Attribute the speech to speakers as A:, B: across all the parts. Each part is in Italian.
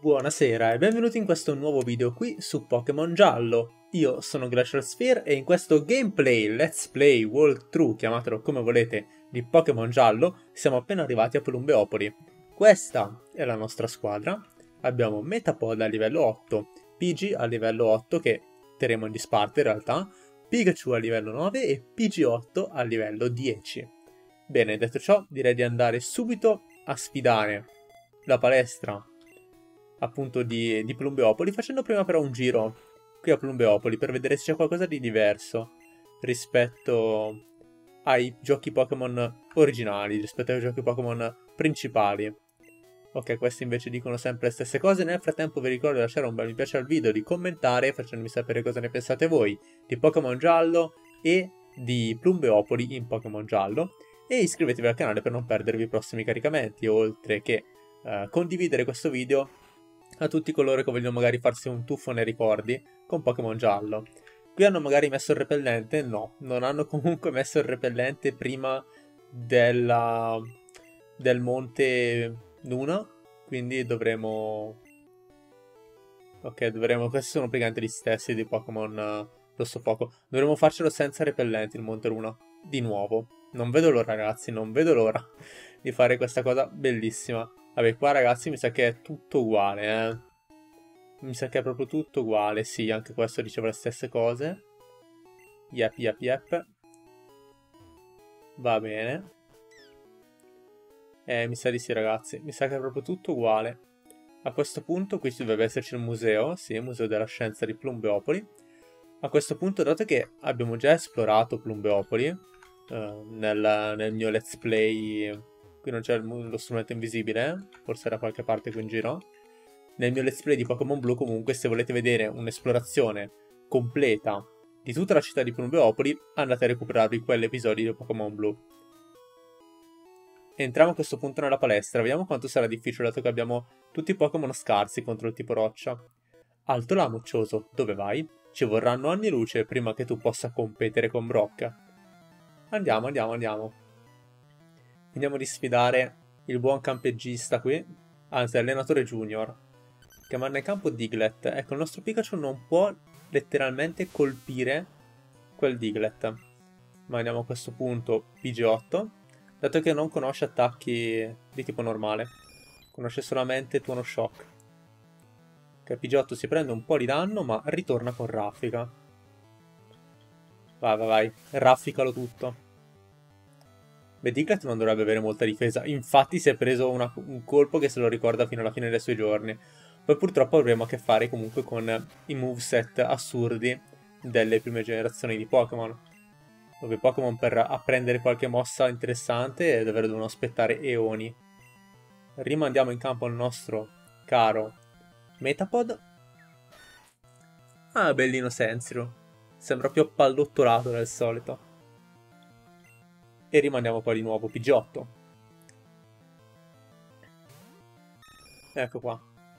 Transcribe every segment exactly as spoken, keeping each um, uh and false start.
A: Buonasera e benvenuti in questo nuovo video qui su Pokémon Giallo. Io sono Glacial Sphere e in questo gameplay, let's play, walkthrough, chiamatelo come volete, di Pokémon Giallo, siamo appena arrivati a Plumbeopoli. Questa è la nostra squadra. Abbiamo Metapod a livello otto, Pidgey a livello otto che terremo in disparte in realtà, Pikachu a livello nove e P G otto a livello dieci. Bene, detto ciò, direi di andare subito a sfidare la palestra appunto di, di Plumbeopoli, facendo prima però un giro qui a Plumbeopoli per vedere se c'è qualcosa di diverso rispetto ai giochi Pokémon originali, rispetto ai giochi Pokémon principali. Ok, questi invece dicono sempre le stesse cose. Nel frattempo vi ricordo di lasciare un bel mi piace al video, di commentare facendomi sapere cosa ne pensate voi di Pokémon Giallo e di Plumbeopoli in Pokémon Giallo, e iscrivetevi al canale per non perdervi i prossimi caricamenti, oltre che uh, condividere questo video a tutti coloro che vogliono magari farsi un tuffo nei ricordi con Pokémon Giallo. Qui hanno magari messo il repellente? No, non hanno comunque messo il repellente prima della... del monte Luna, quindi dovremo... Ok, dovremo... questi sono praticamente gli stessi di Pokémon uh, Rosso Fuoco. Dovremo farcelo senza repellenti il monte Luna, di nuovo. Non vedo l'ora, ragazzi, non vedo l'ora di fare questa cosa bellissima. Vabbè, qua ragazzi mi sa che è tutto uguale, eh. Mi sa che è proprio tutto uguale, sì, anche questo diceva le stesse cose. Yep, yep, yep. Va bene. Eh, mi sa di sì, ragazzi. Mi sa che è proprio tutto uguale. A questo punto qui dovrebbe esserci il museo, sì, il museo della scienza di Plumbeopoli. A questo punto, dato che abbiamo già esplorato Plumbeopoli, eh, nel, nel mio let's play... Qui non c'è lo strumento invisibile, eh? Forse da qualche parte qui in giro. Nel mio let's play di Pokémon Blu, comunque, se volete vedere un'esplorazione completa di tutta la città di Plumbeopoli, andate a recuperarvi quell'episodio di Pokémon Blu. Entriamo a questo punto nella palestra, vediamo quanto sarà difficile dato che abbiamo tutti i Pokémon scarsi contro il tipo roccia. Alto là, moccioso, dove vai? Ci vorranno anni luce prima che tu possa competere con Brock. Andiamo, andiamo, andiamo. Andiamo di sfidare il buon campeggista qui, anzi allenatore junior, che manda in campo Diglett. Ecco, il nostro Pikachu non può letteralmente colpire quel Diglett. Ma andiamo a questo punto P G otto, dato che non conosce attacchi di tipo normale, conosce solamente tuono shock. Che P G otto si prende un po' di danno, ma ritorna con raffica. Vai, vai, vai, rafficalo tutto. Beh, Diglett non dovrebbe avere molta difesa, infatti si è preso una, un colpo che se lo ricorda fino alla fine dei suoi giorni. Poi purtroppo avremo a che fare comunque con i moveset assurdi delle prime generazioni di Pokémon, dove Pokémon per apprendere qualche mossa interessante davvero devono aspettare eoni. Rimandiamo in campo il nostro caro Metapod. Ah, bellino Sensiro, sembra più appallottolato del solito. E rimandiamo poi di nuovo P G otto. Ecco qua.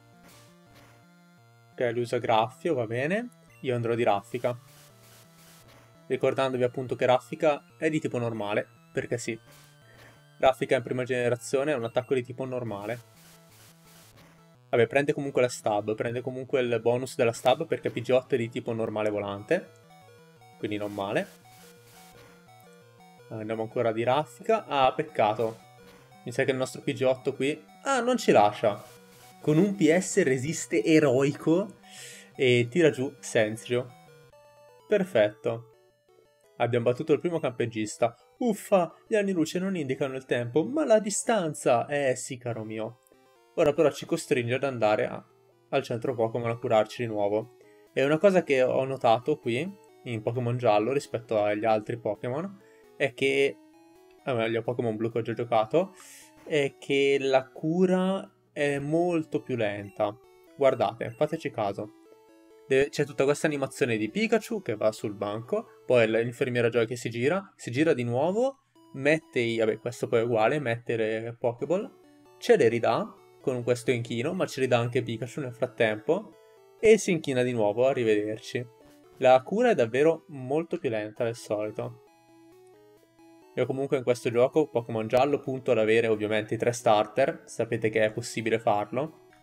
A: Ok, lui usa Graffio, va bene. Io andrò di Raffica. Ricordandovi appunto che Raffica è di tipo normale, perché sì. Raffica in prima generazione è un attacco di tipo normale. Vabbè, prende comunque la stab, prende comunque il bonus della stab perché P G otto è di tipo normale volante. Quindi non male. Andiamo ancora di Raffica. Ah, peccato. Mi sa che il nostro P G otto qui... Ah, non ci lascia. Con un P S resiste eroico e tira giù Sensrio. Perfetto. Abbiamo battuto il primo campeggista. Uffa, gli anni luce non indicano il tempo, ma la distanza. Eh sì, caro mio. Ora però ci costringe ad andare a... al centro Pokémon a curarci di nuovo. E una cosa che ho notato qui, in Pokémon Giallo, rispetto agli altri Pokémon, è che, o meglio, Pokémon Blu che ho già giocato, è che la cura è molto più lenta. Guardate, fateci caso. C'è tutta questa animazione di Pikachu che va sul banco, poi l'infermiera Joy che si gira, si gira di nuovo, mette i... vabbè, questo poi è uguale, mette le Pokéball, ce le ridà con questo inchino, ma ce li dà anche Pikachu nel frattempo, e si inchina di nuovo, arrivederci. La cura è davvero molto più lenta del solito. Io comunque in questo gioco, Pokémon Giallo, punto ad avere ovviamente i tre starter, sapete che è possibile farlo.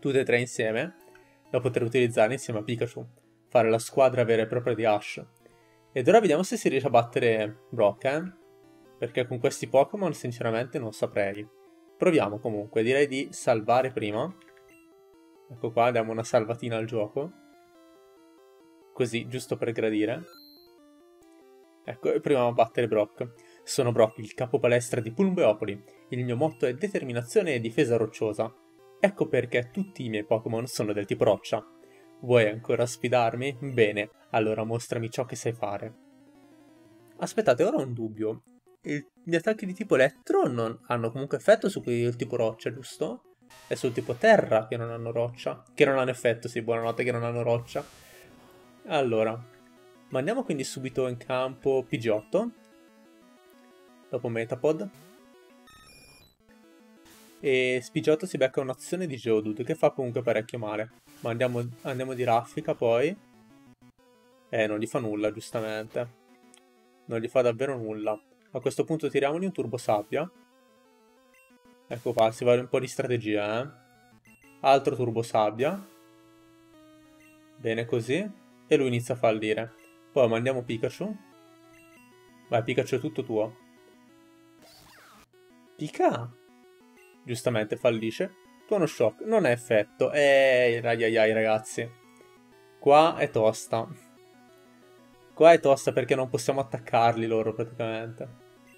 A: tutte e tre insieme, da poter utilizzare insieme a Pikachu, fare la squadra vera e propria di Ash. Ed ora vediamo se si riesce a battere Brock, eh? Perché con questi Pokémon sinceramente non saprei. Proviamo comunque, direi di salvare prima. Ecco qua, diamo una salvatina al gioco. Così, giusto per gradire. Ecco, e proviamo a battere Brock. Sono Brock, il capo palestra di Pulbeopoli. Il mio motto è determinazione e difesa rocciosa. Ecco perché tutti i miei Pokémon sono del tipo roccia. Vuoi ancora sfidarmi? Bene, allora mostrami ciò che sai fare. Aspettate, ora ho un dubbio. Il, gli attacchi di tipo elettro non hanno comunque effetto su quelli del tipo roccia, giusto? È sul tipo terra che non hanno roccia. Che non hanno effetto, sì, buonanotte, che non hanno roccia. Allora, mandiamo quindi subito in campo Pidgeotto. Dopo Metapod. E Pidgeotto si becca un'azione di Geodude che fa comunque parecchio male. Ma andiamo, andiamo di raffica poi. Eh, non gli fa nulla, giustamente. Non gli fa davvero nulla. A questo punto tiriamogli un Turbo Sabbia. Ecco qua, si va un po' di strategia, eh. Altro Turbo Sabbia. Bene così. E lui inizia a fallire. Poi mandiamo Pikachu. Vai, Pikachu è tutto tuo. Pika! Giustamente fallisce. Tuono Shock. Non ha effetto. Ehi, ai ragazzi. Qua è tosta. Qua è tosta perché non possiamo attaccarli loro praticamente.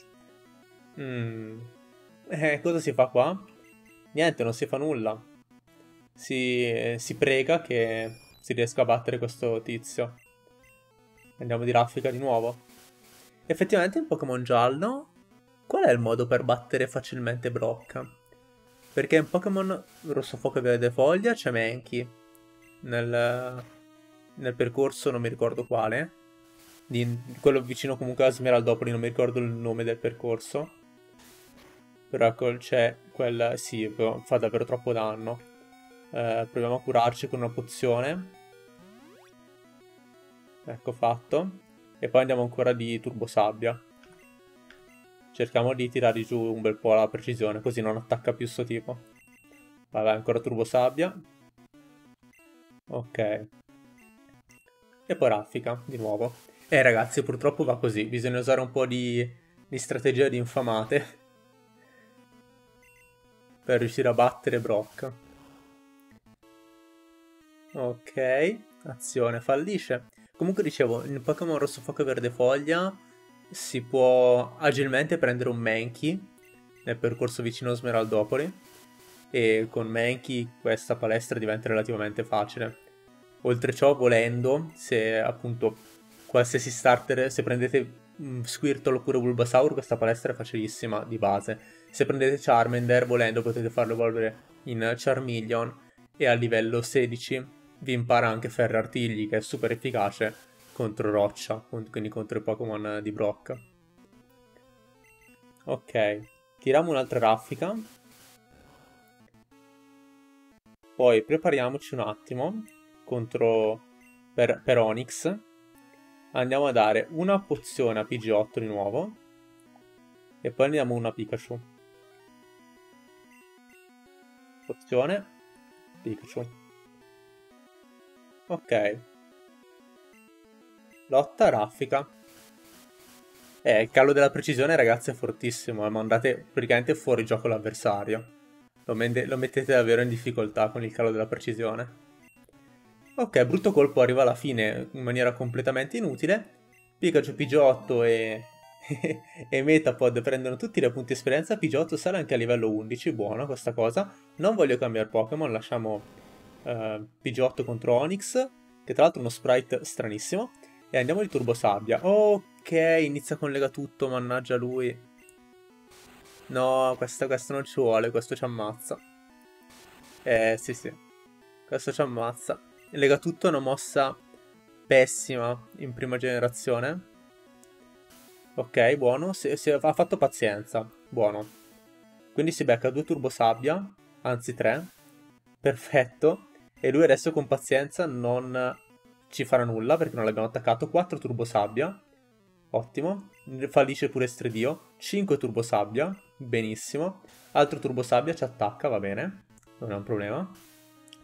A: Mm. Eh, cosa si fa qua? Niente, non si fa nulla. Si, si prega che si riesca a battere questo tizio. Andiamo di raffica di nuovo. Effettivamente in Pokémon giallo, qual è il modo per battere facilmente Brock? Perché in Pokémon rosso fuoco e verde foglia c'è Mankey. Nel, nel percorso non mi ricordo quale. Di, quello vicino comunque a Smeraldopoli, non mi ricordo il nome del percorso. Però ecco, c'è quel... sì, fa davvero troppo danno. Eh, proviamo a curarci con una pozione. Ecco fatto. E poi andiamo ancora di Turbo Sabbia. Cerchiamo di tirare giù un bel po' la precisione, così non attacca più sto tipo. Vabbè, ancora Turbo Sabbia. Ok. E poi raffica, di nuovo. Eh ragazzi, purtroppo va così. Bisogna usare un po' di, di strategia di infamate per riuscire a battere Brock. Ok. Azione, fallisce. Comunque dicevo, in Pokémon rosso fuoco e verde foglia si può agilmente prendere un Mankey nel percorso vicino a Smeraldopoli e con Mankey questa palestra diventa relativamente facile. Oltre ciò, volendo, se appunto qualsiasi starter, se prendete um, Squirtle oppure Bulbasaur, questa palestra è facilissima di base. Se prendete Charmander, volendo, potete farlo evolvere in Charmeleon e a livello sedici vi impara anche Ferro-Artigli, che è super efficace contro Roccia, quindi contro i Pokémon di Brock. Ok, tiriamo un'altra raffica. Poi prepariamoci un attimo contro per, per Onix. Andiamo a dare una pozione a Pidgeotto di nuovo. E poi andiamo una Pikachu. Pozione. Pikachu. Ok. Lotta, raffica. Eh, il calo della precisione, ragazzi, è fortissimo. Eh, mandate praticamente fuori gioco l'avversario. Lo, lo mettete davvero in difficoltà con il calo della precisione. Ok, brutto colpo arriva alla fine in maniera completamente inutile. Pikachu, Pidgeotto e... e Metapod prendono tutti i punti esperienza. Pidgeotto sale anche a livello undici, buona questa cosa. Non voglio cambiare Pokémon, lasciamo uh, Pidgeotto contro Onix, che tra l'altro è uno sprite stranissimo. E andiamo di Turbo Sabbia. Ok, inizia con Legatutto, mannaggia lui. No, questo, questo non ci vuole, questo ci ammazza. Eh, sì sì, questo ci ammazza. Legatutto è una mossa pessima in prima generazione. Ok, buono. Si, si, ha fatto pazienza. Buono. Quindi si becca due Turbo Sabbia. Anzi tre. Perfetto. E lui adesso con pazienza non ci farà nulla perché non l'abbiamo attaccato. quattro Turbo Sabbia. Ottimo. Fallisce pure Stredio. cinque Turbo Sabbia. Benissimo. Altro Turbo Sabbia ci attacca, va bene. Non è un problema.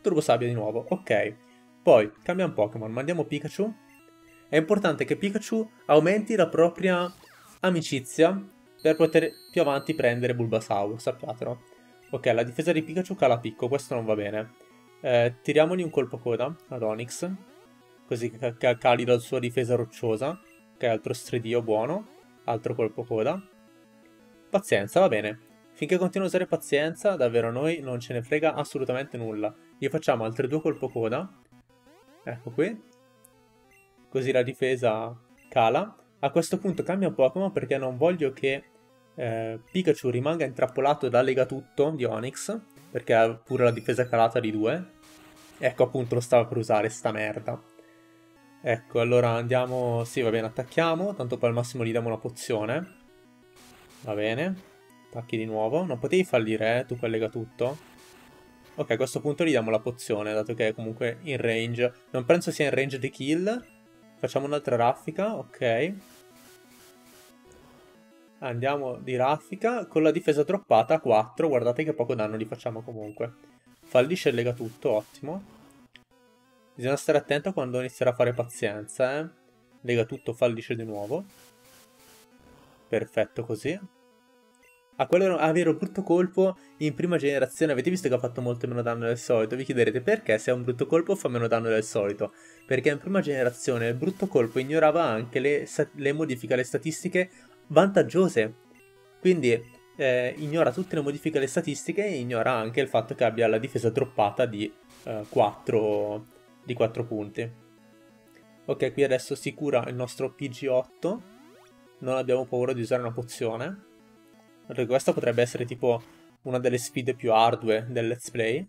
A: Turbo Sabbia di nuovo, ok. Poi cambiamo Pokémon, mandiamo Pikachu. È importante che Pikachu aumenti la propria amicizia per poter più avanti prendere Bulbasaur, sappiatelo. Ok, la difesa di Pikachu cala a picco, questo non va bene. Eh, tiriamogli un colpo coda ad Onix, così che, che cali la sua difesa rocciosa. Ok, altro stridio buono, altro colpo coda. Pazienza, va bene. Finché continua a usare pazienza, davvero noi non ce ne frega assolutamente nulla. Gli facciamo altri due colpo coda. Ecco qui. Così la difesa cala. A questo punto cambia Pokémon perché non voglio che eh, Pikachu rimanga intrappolato da Legatutto di Onix, perché ha pure la difesa calata di due. Ecco appunto lo stava per usare sta merda. Ecco, allora andiamo... Sì, va bene, attacchiamo. Tanto poi al massimo gli diamo una pozione. Va bene. Attacchi di nuovo. Non potevi fallire, eh, tu quel Legatutto. Ok, a questo punto gli diamo la pozione, dato che è comunque in range. Non penso sia in range di kill. Facciamo un'altra raffica, ok. Andiamo di raffica con la difesa droppata a quattro. Guardate che poco danno gli facciamo comunque. Fallisce il Legatutto, ottimo. Bisogna stare attento quando inizierà a fare pazienza, eh. Legatutto fallisce di nuovo. Perfetto così. A quello avere un brutto colpo in prima generazione, avete visto che ha fatto molto meno danno del solito? Vi chiederete perché se ha un brutto colpo fa meno danno del solito? Perché in prima generazione il brutto colpo ignorava anche le, le modifiche alle statistiche vantaggiose. Quindi eh, ignora tutte le modifiche alle statistiche e ignora anche il fatto che abbia la difesa droppata di, eh, quattro, di quattro punti. Ok, qui adesso si cura il nostro P G otto. Non abbiamo paura di usare una pozione. Perché questa potrebbe essere tipo una delle sfide più ardue del let's play.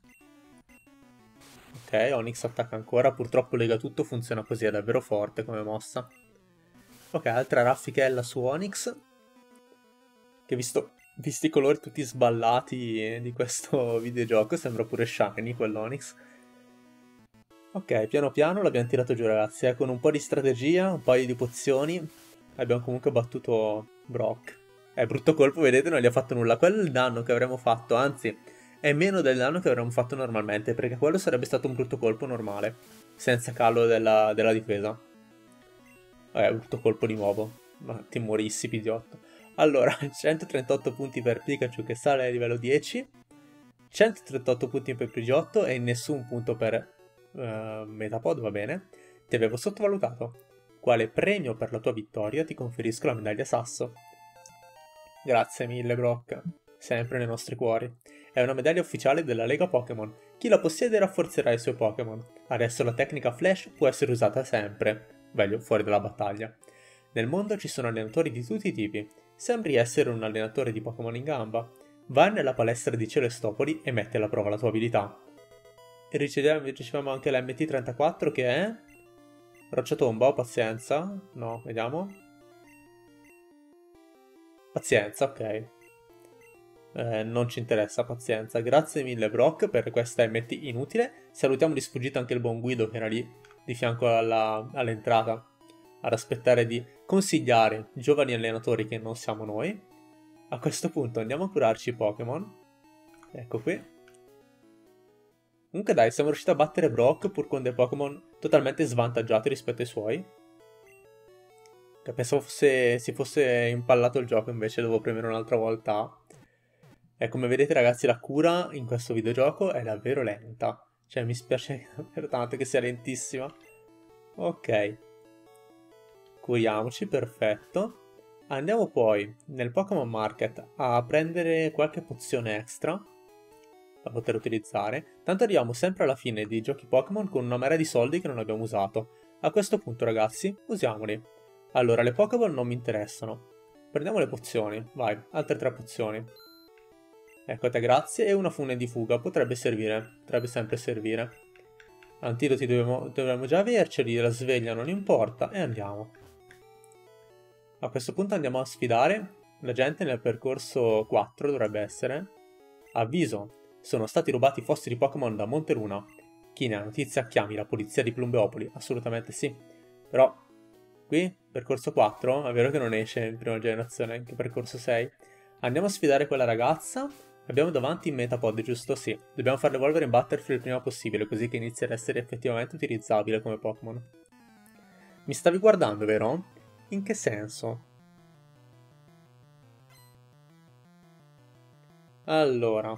A: Ok, Onix attacca ancora. Purtroppo Legatutto funziona così, è davvero forte come mossa. Ok, altra raffichella su Onix. Che visto, visti i colori tutti sballati di questo videogioco, sembra pure shiny quell'Onix. Ok, piano piano l'abbiamo tirato giù ragazzi, eh, con un po' di strategia, un paio di pozioni. Abbiamo comunque battuto Brock. È brutto colpo, vedete, non gli ha fatto nulla. Quello è il danno che avremmo fatto, anzi, è meno del danno che avremmo fatto normalmente, perché quello sarebbe stato un brutto colpo normale, senza calo della, della difesa. Vabbè, brutto colpo di nuovo. Ma ti morissi, Pidgeotto. Allora, centotrentotto punti per Pikachu che sale a livello dieci, centotrentotto punti per Pidgeotto e nessun punto per uh, Metapod, va bene. Ti avevo sottovalutato. Quale premio per la tua vittoria ti conferisco la medaglia Sasso. Grazie mille Brock, sempre nei nostri cuori. È una medaglia ufficiale della Lega Pokémon. Chi la possiede rafforzerà i suoi Pokémon. Adesso la tecnica Flash può essere usata sempre, meglio fuori dalla battaglia. Nel mondo ci sono allenatori di tutti i tipi. Sembri essere un allenatore di Pokémon in gamba. Vai nella palestra di Celestopoli e metti alla prova la tua abilità. E riceviamo, riceviamo anche l'M T trentaquattro che è... Rocciatomba o pazienza? No, vediamo. Pazienza, ok. Eh, non ci interessa, pazienza. Grazie mille Brock per questa M T inutile. Salutiamo di sfuggita anche il buon Guido che era lì di fianco all'entrata all ad aspettare di consigliare giovani allenatori che non siamo noi. A questo punto andiamo a curarci i Pokémon. Ecco qui. Comunque dai, siamo riusciti a battere Brock pur con dei Pokémon totalmente svantaggiati rispetto ai suoi. Che pensavo fosse, si fosse impallato il gioco, invece devo premere un'altra volta. E come vedete ragazzi, la cura in questo videogioco è davvero lenta. Cioè mi spiace davvero tanto che sia lentissima. Ok. Curiamoci, perfetto. Andiamo poi nel Pokémon Market a prendere qualche pozione extra da poter utilizzare. Tanto arriviamo sempre alla fine dei giochi Pokémon con una marea di soldi che non abbiamo usato. A questo punto ragazzi, usiamoli. Allora, le Pokéball non mi interessano. Prendiamo le pozioni, vai, altre tre pozioni. Ecco te, grazie, e una fune di fuga, potrebbe servire, potrebbe sempre servire. Antidoti dovremmo, dovremmo già averceli, la sveglia non importa, e andiamo. A questo punto andiamo a sfidare la gente nel percorso quattro, dovrebbe essere. Avviso, sono stati rubati fossili Pokémon da Monteluna. Chi ne ha notizia chiami la polizia di Plumbeopoli, assolutamente sì. Però, qui, percorso quattro, è vero che non esce in prima generazione, anche percorso sei. Andiamo a sfidare quella ragazza, Abbiamo davanti Metapod, giusto? Sì. Dobbiamo farlo evolvere in Butterfree il prima possibile, così che inizi ad essere effettivamente utilizzabile come Pokémon. Mi stavi guardando, vero? In che senso? Allora.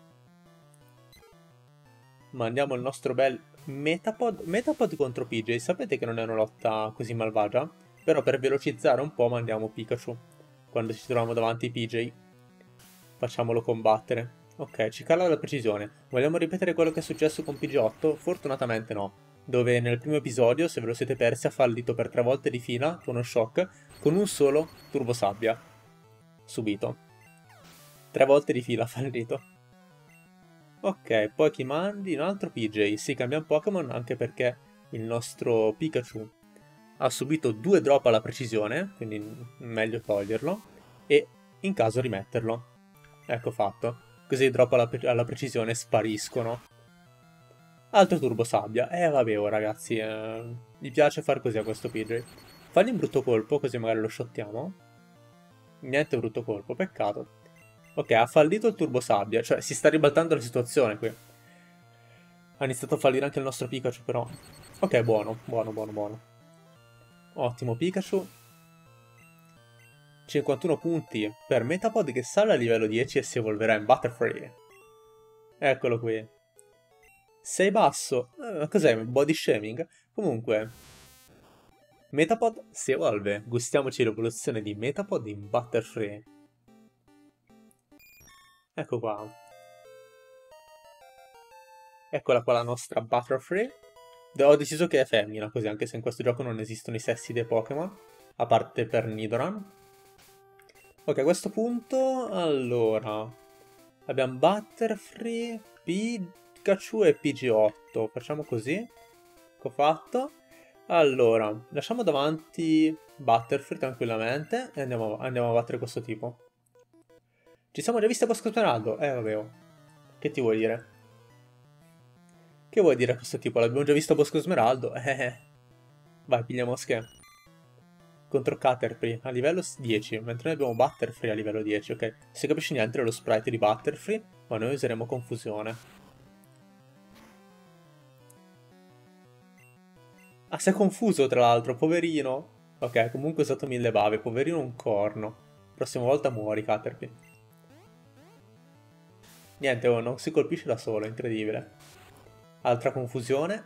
A: Mandiamo il nostro bel Metapod. Metapod contro P J. Sapete che non è una lotta così malvagia? Però per velocizzare un po' mandiamo Pikachu. Quando ci troviamo davanti P J. Facciamolo combattere. Ok, ci cala la precisione. Vogliamo ripetere quello che è successo con P G otto? Fortunatamente no. Dove nel primo episodio, se ve lo siete persi, ha fallito per tre volte di fila con uno shock con un solo Turbo Sabbia. Subito. Tre volte di fila ha fallito. Ok, poi chi mandi? Un altro P J. Sì, cambiamo Pokémon anche perché il nostro Pikachu ha subito due drop alla precisione, quindi meglio toglierlo, e in caso rimetterlo. Ecco fatto. Così i drop alla, pre alla precisione spariscono. Altro Turbo Sabbia. Eh vabbè, oh, ragazzi, eh, gli piace far così a questo P J. Fagli un brutto colpo, così magari lo shottiamo. Niente brutto colpo, peccato. Ok, ha fallito il Turbo Sabbia, cioè si sta ribaltando la situazione qui. Ha iniziato a fallire anche il nostro Pikachu, però. Ok, buono, buono, buono, buono. Ottimo Pikachu. cinquantuno punti per Metapod che sale a livello dieci e si evolverà in Butterfree. Eccolo qui. Sei basso? Eh, cos'è? Body shaming? Comunque, Metapod si evolve. Gustiamoci l'evoluzione di Metapod in Butterfree. Ecco qua. Eccola qua la nostra Butterfree. Ho deciso che è femmina, così, anche se in questo gioco non esistono i sessi dei Pokémon, a parte per Nidoran. Ok, a questo punto, allora, abbiamo Butterfree, Pikachu e P G otto. Facciamo così. Ecco fatto. Allora, lasciamo davanti Butterfree tranquillamente e andiamo, andiamo a battere questo tipo. Ci siamo già visti a Bosco Smeraldo? Eh, vabbè, oh. Che ti vuoi dire? Che vuoi dire a questo tipo? L'abbiamo già visto a Bosco Smeraldo? Eh. Vai, pigliamo Mosche. Contro Caterpie a livello dieci, mentre noi abbiamo Butterfree a livello dieci, ok? Se capisci niente è lo sprite di Butterfree, ma noi useremo Confusione. Ah, si è confuso tra l'altro, poverino. Ok, comunque è usato mille bave, poverino un corno. Prossima volta muori, Caterpie. Niente, oh, non si colpisce da solo, è incredibile. Altra confusione.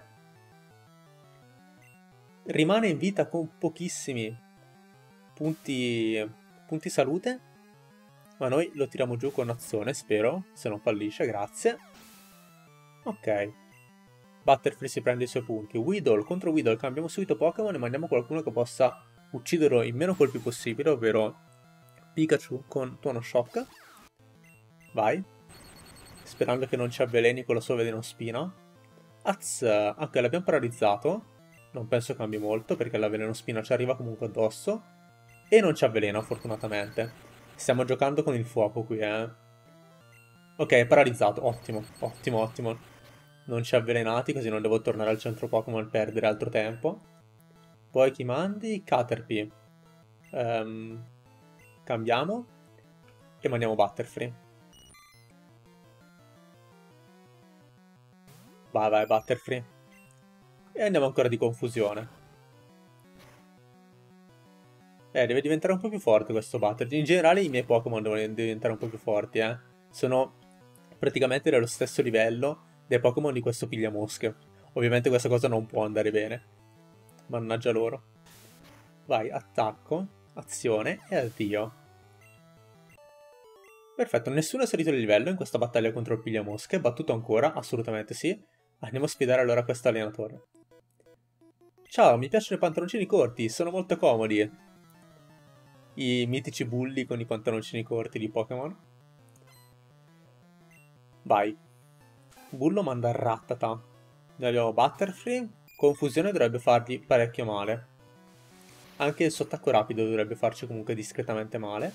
A: Rimane in vita con pochissimi punti, punti salute, ma noi lo tiriamo giù con azione, spero, se non fallisce, grazie. Ok. Butterfree si prende i suoi punti. Weedle, contro Weedle cambiamo subito Pokémon e mandiamo qualcuno che possa ucciderlo in meno colpi possibile, ovvero Pikachu con Tuono Shock. Vai. Sperando che non ci avveleni con la sua velenospina. Az, ok, l'abbiamo paralizzato. Non penso cambi molto perché la velenospina ci arriva comunque addosso. E non ci avvelena, fortunatamente. Stiamo giocando con il fuoco qui, eh. Ok, è paralizzato. Ottimo, ottimo, ottimo. Non ci avvelenati, così non devo tornare al centro Pokémon e perdere altro tempo. Poi chi mandi? Caterpie. Um, cambiamo. E mandiamo Butterfree. Vai, vai, Butterfree. E andiamo ancora di confusione. Eh, deve diventare un po' più forte questo Butterfree. In generale i miei Pokémon devono diventare un po' più forti, eh. Sono praticamente dello stesso livello dei Pokémon di questo pigliamosche. Ovviamente questa cosa non può andare bene. Mannaggia loro. Vai, attacco, azione e addio. Perfetto, nessuno è salito di livello in questa battaglia contro il pigliamosche. Battuto ancora? Assolutamente sì. Andiamo a sfidare allora questo allenatore. Ciao, mi piacciono i pantaloncini corti, sono molto comodi. I mitici bulli con i pantaloncini corti di Pokémon. Vai. Bullo manda Rattata. Noi abbiamo Butterfree. Confusione dovrebbe fargli parecchio male. Anche il suo attacco rapido dovrebbe farci comunque discretamente male.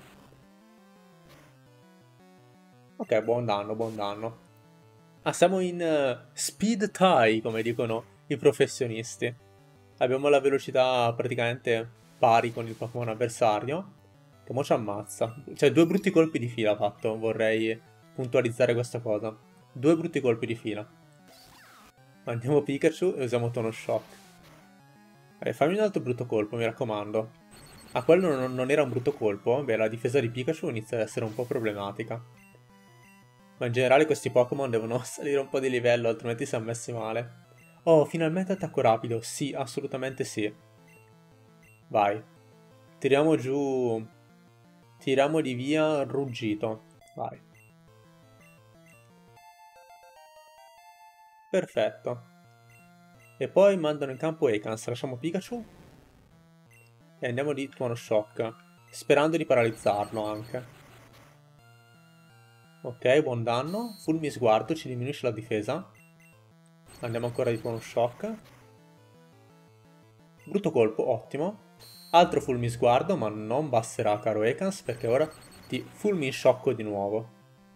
A: Ok, buon danno, buon danno. Ah, siamo in uh, speed tie, come dicono i professionisti. Abbiamo la velocità praticamente pari con il Pokémon avversario. Che mo ci ammazza. Cioè, due brutti colpi di fila ha fatto. Vorrei puntualizzare questa cosa. Due brutti colpi di fila. Mandiamo Pikachu e usiamo Tono Shock. Vai, fammi un altro brutto colpo, mi raccomando. Ah, quello non, non era un brutto colpo? Beh, la difesa di Pikachu inizia ad essere un po' problematica. Ma in generale questi Pokémon devono salire un po' di livello, altrimenti siamo messi male. Oh, finalmente attacco rapido. Sì, assolutamente sì. Vai. Tiriamo giù... Tiriamo di via Ruggito. Vai. Perfetto. E poi mandano in campo Ekans. Lasciamo Pikachu. E andiamo di Tuono Shock. Sperando di paralizzarlo anche. Ok, buon danno. Fulmi Sguardo ci diminuisce la difesa. Andiamo ancora di Tuono Shock. Brutto colpo, ottimo. Altro Fulmi Sguardo, ma non basterà, caro Ekans, perché ora ti Fulmi Sciocco di nuovo.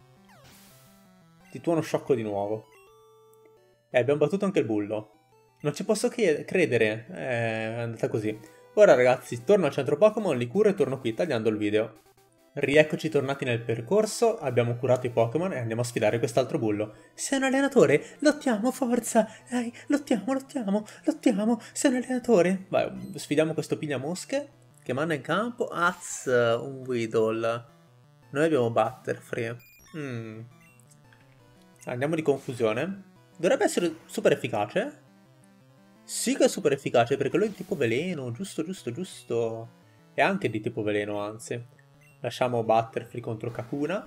A: Ti Tuono Sciocco di nuovo. E eh, abbiamo battuto anche il bullo. Non ci posso credere, è andata così. Ora ragazzi, torno al centro Pokémon, li curo e torno qui tagliando il video. Rieccoci tornati nel percorso, abbiamo curato i Pokémon e andiamo a sfidare quest'altro bullo. Sei un allenatore? Lottiamo, forza! Dai, lottiamo, lottiamo, lottiamo, sei un allenatore! Vai, sfidiamo questo pigliamosche che manda in campo. Az, un Weedle. Noi abbiamo Butterfree. Mm. Andiamo di confusione. Dovrebbe essere super efficace. Sì che è super efficace perché lui è di tipo veleno, giusto, giusto, giusto. È anche di tipo veleno, anzi. Lasciamo Butterfree contro Kakuna.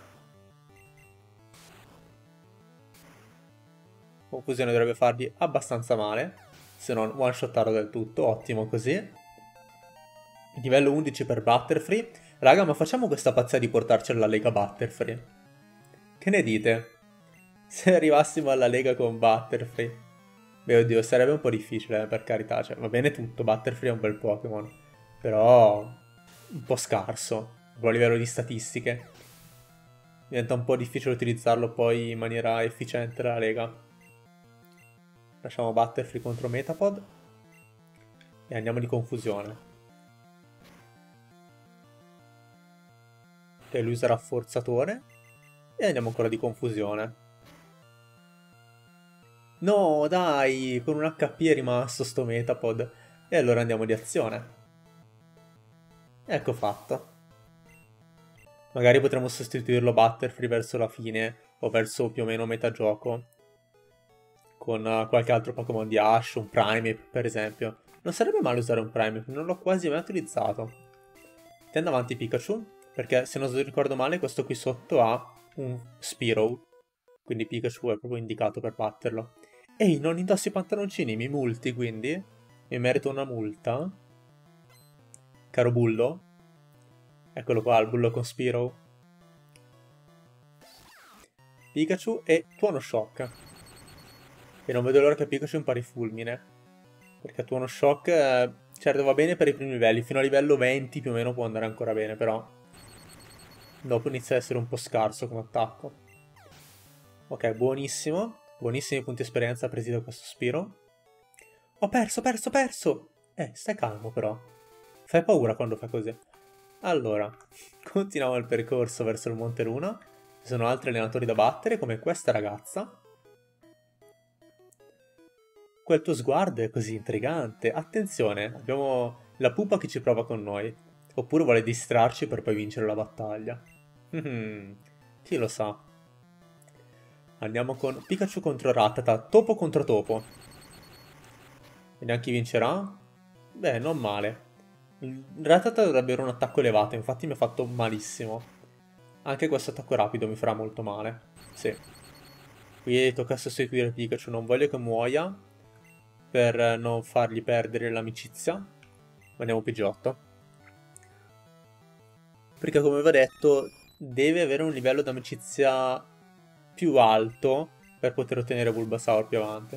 A: Confusione dovrebbe fargli abbastanza male, se non one-shottarlo del tutto, ottimo così. Livello undici per Butterfree. Raga, ma facciamo questa pazzia di portarci alla Lega Butterfree. Che ne dite? Se arrivassimo alla Lega con Butterfree. Beh, oddio, sarebbe un po' difficile, eh, per carità. Cioè, va bene tutto, Butterfree è un bel Pokémon. Però un po' scarso, a livello di statistiche. Diventa un po' difficile utilizzarlo poi in maniera efficiente la Lega. Lasciamo Butterfree contro Metapod. E andiamo di confusione. Ok, lui userà Forzatore. E andiamo ancora di confusione. No, dai, con un H P è rimasto sto Metapod. E allora andiamo di azione. Ecco fatto. Magari potremmo sostituirlo Butterfree verso la fine, o verso più o meno metà gioco, con uh, qualche altro Pokémon di Ash, un Primeape per esempio. Non sarebbe male usare un Primeape, non l'ho quasi mai utilizzato. Tendo avanti Pikachu, perché se non ricordo male questo qui sotto ha un Spearow, quindi Pikachu è proprio indicato per batterlo. Ehi, non indossi i pantaloncini, mi multi quindi? Mi merito una multa? Caro bullo? Eccolo qua, il bullo con Spearow. Pikachu e Tuono Shock. E non vedo l'ora che Pikachu impari Fulmine. Perché Tuono Shock, eh, certo va bene per i primi livelli, fino a livello venti più o meno può andare ancora bene, però dopo inizia ad essere un po' scarso come attacco. Ok, buonissimo. Buonissimi punti esperienza presi da questo Spearow. Ho perso, perso, perso! Eh, stai calmo però. Fai paura quando fai così. Allora, continuiamo il percorso verso il Monte Luna. Ci sono altri allenatori da battere, come questa ragazza. Quel tuo sguardo è così intrigante. Attenzione, abbiamo la pupa che ci prova con noi. Oppure vuole distrarci per poi vincere la battaglia. Chi lo sa. Andiamo con Pikachu contro Rattata. Topo contro topo. Vediamo chi vincerà. Beh, non male. Rattata dovrebbe avere un attacco elevato, infatti mi ha fatto malissimo. Anche questo attacco rapido mi farà molto male. Sì. Qui tocca sostituire Pikachu, non voglio che muoia, per non fargli perdere l'amicizia. Andiamo Pidgeotto. Perché come vi ho detto, deve avere un livello d'amicizia più alto per poter ottenere Bulbasaur più avanti.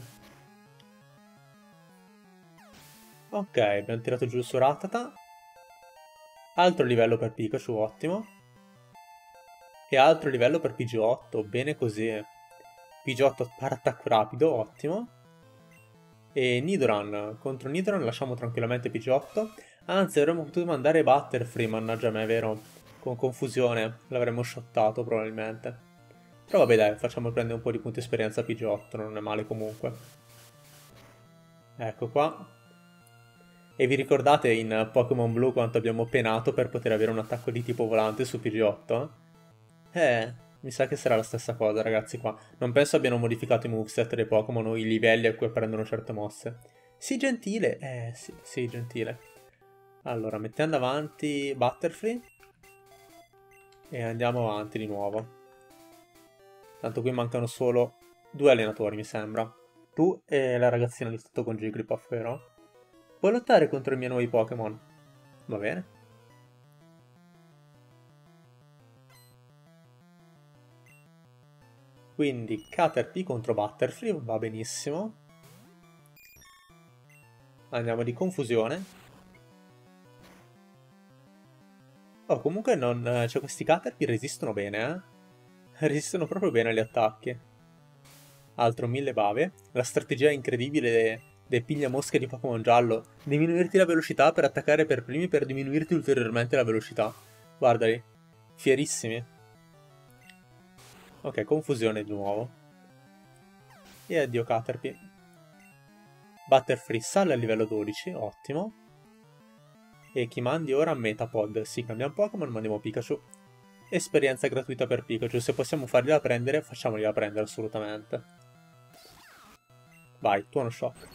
A: Ok, abbiamo tirato giù su Rattata. Altro livello per Pikachu, ottimo. E altro livello per Pidgeotto, bene così. Pidgeotto per attacco rapido, ottimo. E Nidoran, contro Nidoran lasciamo tranquillamente Pidgeotto. Anzi, avremmo potuto mandare Butterfree, mannaggia me, vero? Con confusione, l'avremmo shottato probabilmente. Però vabbè dai, facciamo prendere un po' di punti esperienza a Pidgeotto, non è male comunque. Ecco qua. E vi ricordate in Pokémon Blu quanto abbiamo penato per poter avere un attacco di tipo volante su Pidgeotto? Eh, mi sa che sarà la stessa cosa ragazzi qua. Non penso abbiano modificato i moveset dei Pokémon o i livelli a cui apprendono certe mosse. Sii gentile, eh sì, sii gentile. Allora, mettiamo avanti Butterfree. E andiamo avanti di nuovo. Tanto qui mancano solo due allenatori mi sembra. Tu e la ragazzina di sotto con Jigglypuff, vero? Puoi lottare contro i miei nuovi Pokémon. Va bene. Quindi Caterpie contro Butterfree, va benissimo. Andiamo di confusione. Oh, comunque non... cioè questi Caterpie resistono bene, eh? Resistono proprio bene agli attacchi. Altro mille bave. La strategia incredibile dei, dei piglia mosche di Pokémon giallo. Diminuirti la velocità per attaccare per primi per diminuirti ulteriormente la velocità. Guardali. Fierissimi. Ok, confusione di nuovo. E addio Caterpie. Butterfree sale a livello dodici, ottimo. E chi mandi ora? Metapod. Sì, cambiamo Pokémon, mandiamo Pikachu. Esperienza gratuita per Pikachu. Se possiamo fargliela prendere, facciamogliela prendere assolutamente. Vai, tuono shock.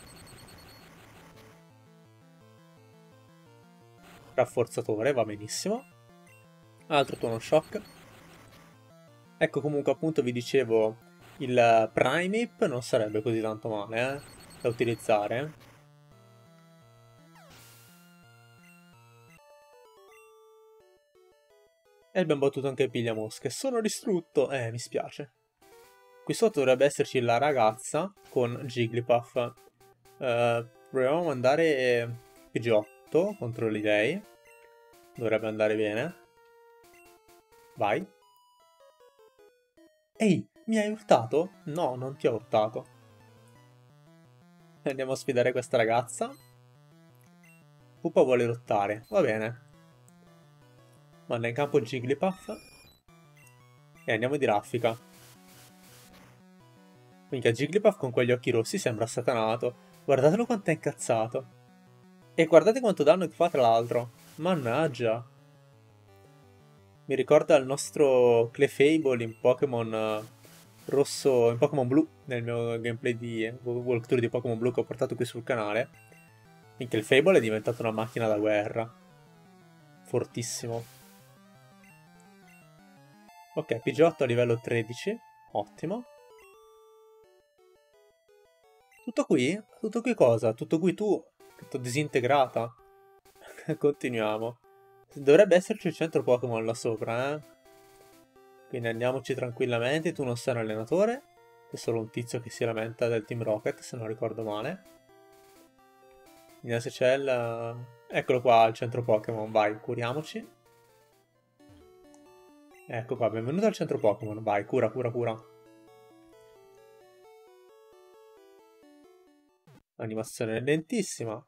A: Rafforzatore, va benissimo. Altro tuono shock. Ecco comunque appunto vi dicevo, il Primeape non sarebbe così tanto male, eh, da utilizzare. E abbiamo battuto anche il pigliamosche. Sono distrutto, eh, mi spiace. Qui sotto dovrebbe esserci la ragazza con Jigglypuff. Uh, proviamo a mandare Pidgeotto contro di lei. Dovrebbe andare bene. Vai. Ehi, mi hai urtato? No, non ti ho urtato. Andiamo a sfidare questa ragazza. Pupa vuole lottare, va bene. Manda in campo Jigglypuff. E andiamo di raffica. Minchia, Jigglypuff con quegli occhi rossi sembra satanato. Guardatelo quanto è incazzato. E guardate quanto danno che fa tra l'altro. Mannaggia. Mi ricorda il nostro Clefable in Pokémon rosso, in Pokémon Blu, nel mio gameplay di walkthrough di Pokémon Blu che ho portato qui sul canale. Minchia, il Fable è diventato una macchina da guerra. Fortissimo. Ok, Pidgeotto a livello tredici. Ottimo. Tutto qui? Tutto qui cosa? Tutto qui tu? Tutto disintegrata? Continuiamo. Dovrebbe esserci il centro Pokémon là sopra, eh? Quindi andiamoci tranquillamente. Tu non sei un allenatore. È solo un tizio che si lamenta del Team Rocket, se non ricordo male. Vediamo se c'è il... Eccolo qua, il centro Pokémon. Vai, curiamoci. Ecco qua, benvenuto al centro Pokémon. Vai, cura, cura, cura. Animazione lentissima.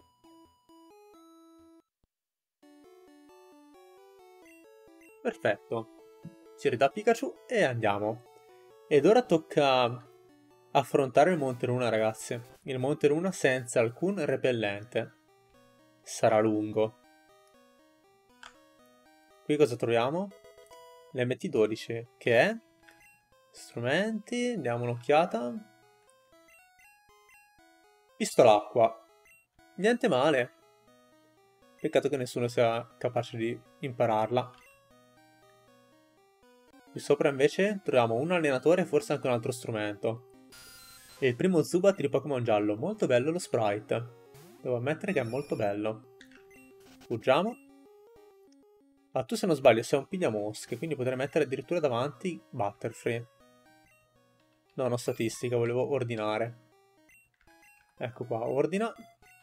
A: Perfetto. Ci ridà Pikachu e andiamo. Ed ora tocca affrontare il Monte Luna, ragazzi. Il Monte Luna senza alcun repellente. Sarà lungo. Qui cosa troviamo? L'M T dodici, che è? Strumenti, diamo un'occhiata. Pistola acqua. Niente male. Peccato che nessuno sia capace di impararla. Qui sopra invece troviamo un allenatore e forse anche un altro strumento. E il primo Zubat di Pokémon giallo. Molto bello lo sprite. Devo ammettere che è molto bello. Fuggiamo. Ah, tu se non sbaglio sei un pigliamosche, quindi potrei mettere addirittura davanti Butterfree. No, non statistica, volevo ordinare. Ecco qua, ordina.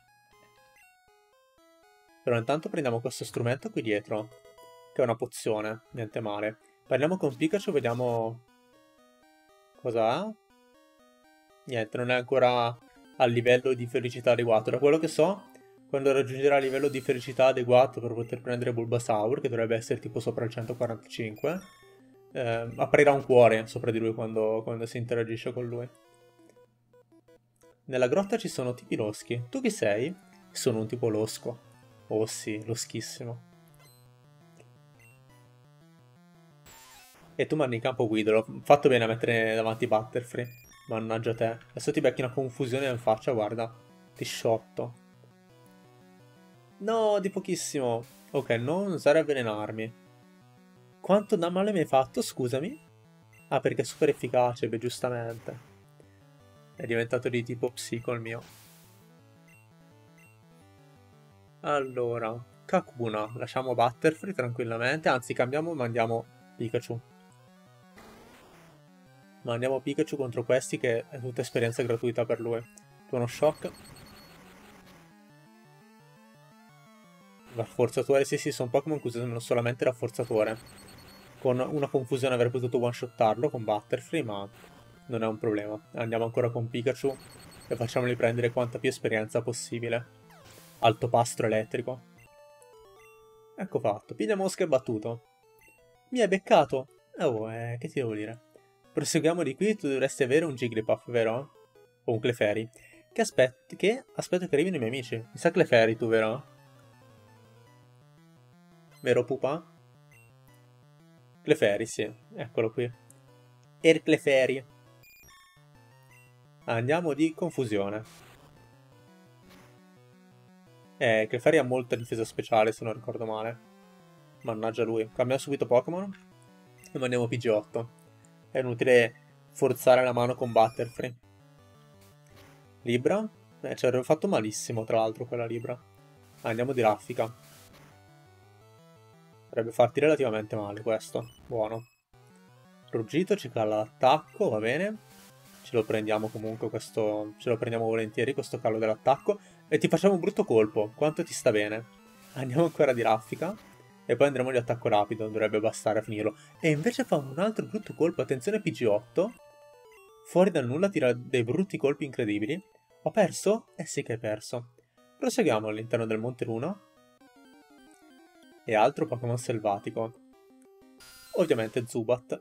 A: Però intanto prendiamo questo strumento qui dietro, che è una pozione, niente male. Parliamo con Pikachu, vediamo cosa ha. Niente, non è ancora al livello di felicità adeguato. Da quello che so, quando raggiungerà il livello di felicità adeguato per poter prendere Bulbasaur, che dovrebbe essere tipo sopra il centoquarantacinque, eh, aprirà un cuore sopra di lui quando, quando si interagisce con lui. Nella grotta ci sono tipi loschi. Tu chi sei? Sono un tipo losco. Oh sì, loschissimo. E tu mandi in campo Guido. Ho fatto bene a mettere davanti Butterfree. Mannaggia te. Adesso ti becchi una confusione in faccia, guarda. Ti sciotto. No, di pochissimo. Ok, non usare avvelenarmi. Quanto da male mi hai fatto, scusami? Ah, perché è super efficace, beh, giustamente. È diventato di tipo psico il mio. Allora, Kakuna. Lasciamo Butterfree tranquillamente. Anzi, cambiamo e mandiamo Pikachu. Mandiamo Pikachu contro questi che è tutta esperienza gratuita per lui. Tuono Shock. Rafforzatore, sì sì, sono Pokémon che usano solamente rafforzatore. Con una confusione avrei potuto one-shottarlo con Butterfree, ma non è un problema. Andiamo ancora con Pikachu e facciamogli prendere quanta più esperienza possibile. Altopastro elettrico. Ecco fatto. Piglia mosca e battuto. Mi hai beccato? Oh, eh, che ti devo dire? Proseguiamo di qui, tu dovresti avere un Jigglypuff, vero? O un Clefairy. Che aspetto, che aspetto che arrivino i miei amici. Mi sa Clefairy tu, vero? Vero pupa? Clefairy, sì. Eccolo qui. Er Clefairy. Andiamo di confusione. Eh, Clefairy ha molta difesa speciale, se non ricordo male. Mannaggia lui. Cambiamo subito Pokémon e mandiamo P G otto. È inutile forzare la mano con Butterfree. Libra? Eh, ci avrebbe fatto malissimo, tra l'altro, quella Libra. Andiamo di raffica. Dovrebbe farti relativamente male questo. Buono. Ruggito ci cala l'attacco, va bene. Ce lo prendiamo comunque questo... Ce lo prendiamo volentieri questo calo dell'attacco. E ti facciamo un brutto colpo. Quanto ti sta bene? Andiamo ancora di raffica. E poi andremo di attacco rapido. Dovrebbe bastare a finirlo. E invece fa un altro brutto colpo. Attenzione P G otto. Fuori dal nulla tira dei brutti colpi incredibili. Ho perso? Eh sì che hai perso. Proseguiamo all'interno del Monte Luna. E altro Pokémon selvatico. Ovviamente Zubat.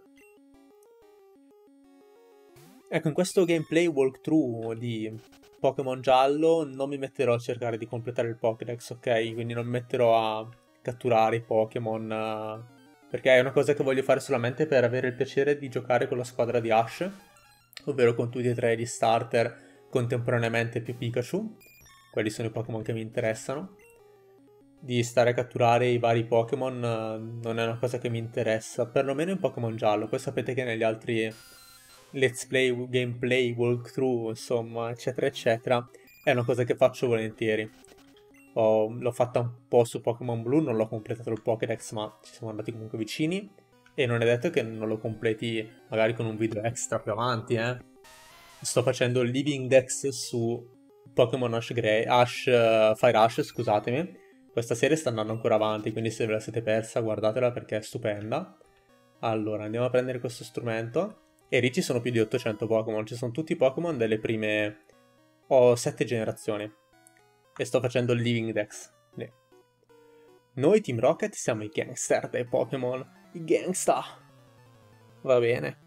A: Ecco, in questo gameplay walkthrough di Pokémon giallo non mi metterò a cercare di completare il Pokédex, ok? Quindi non mi metterò a catturare i Pokémon, uh, perché è una cosa che voglio fare solamente per avere il piacere di giocare con la squadra di Ash, ovvero con tutti e tre gli starter contemporaneamente più Pikachu. Quelli sono i Pokémon che mi interessano. Di stare a catturare i vari Pokémon uh, non è una cosa che mi interessa, perlomeno in Pokémon giallo. Poi sapete che negli altri let's play, gameplay, walkthrough, insomma, eccetera, eccetera, è una cosa che faccio volentieri. Ho, l'ho fatta un po' su Pokémon Blue, non l'ho completato il Pokédex, ma ci siamo andati comunque vicini. E non è detto che non lo completi magari con un video extra più avanti, eh. Sto facendo il Living Dex su Pokémon Ash Grey, Ash, uh, Fire Ash, scusatemi. Questa serie sta andando ancora avanti, quindi se ve la siete persa guardatela perché è stupenda. Allora, andiamo a prendere questo strumento. E lì ci sono più di ottocento Pokémon, ci sono tutti i Pokémon delle prime... Ho sette generazioni. E sto facendo il Living Dex. Lì. Noi Team Rocket siamo i gangster dei Pokémon. I gangsta. Va bene.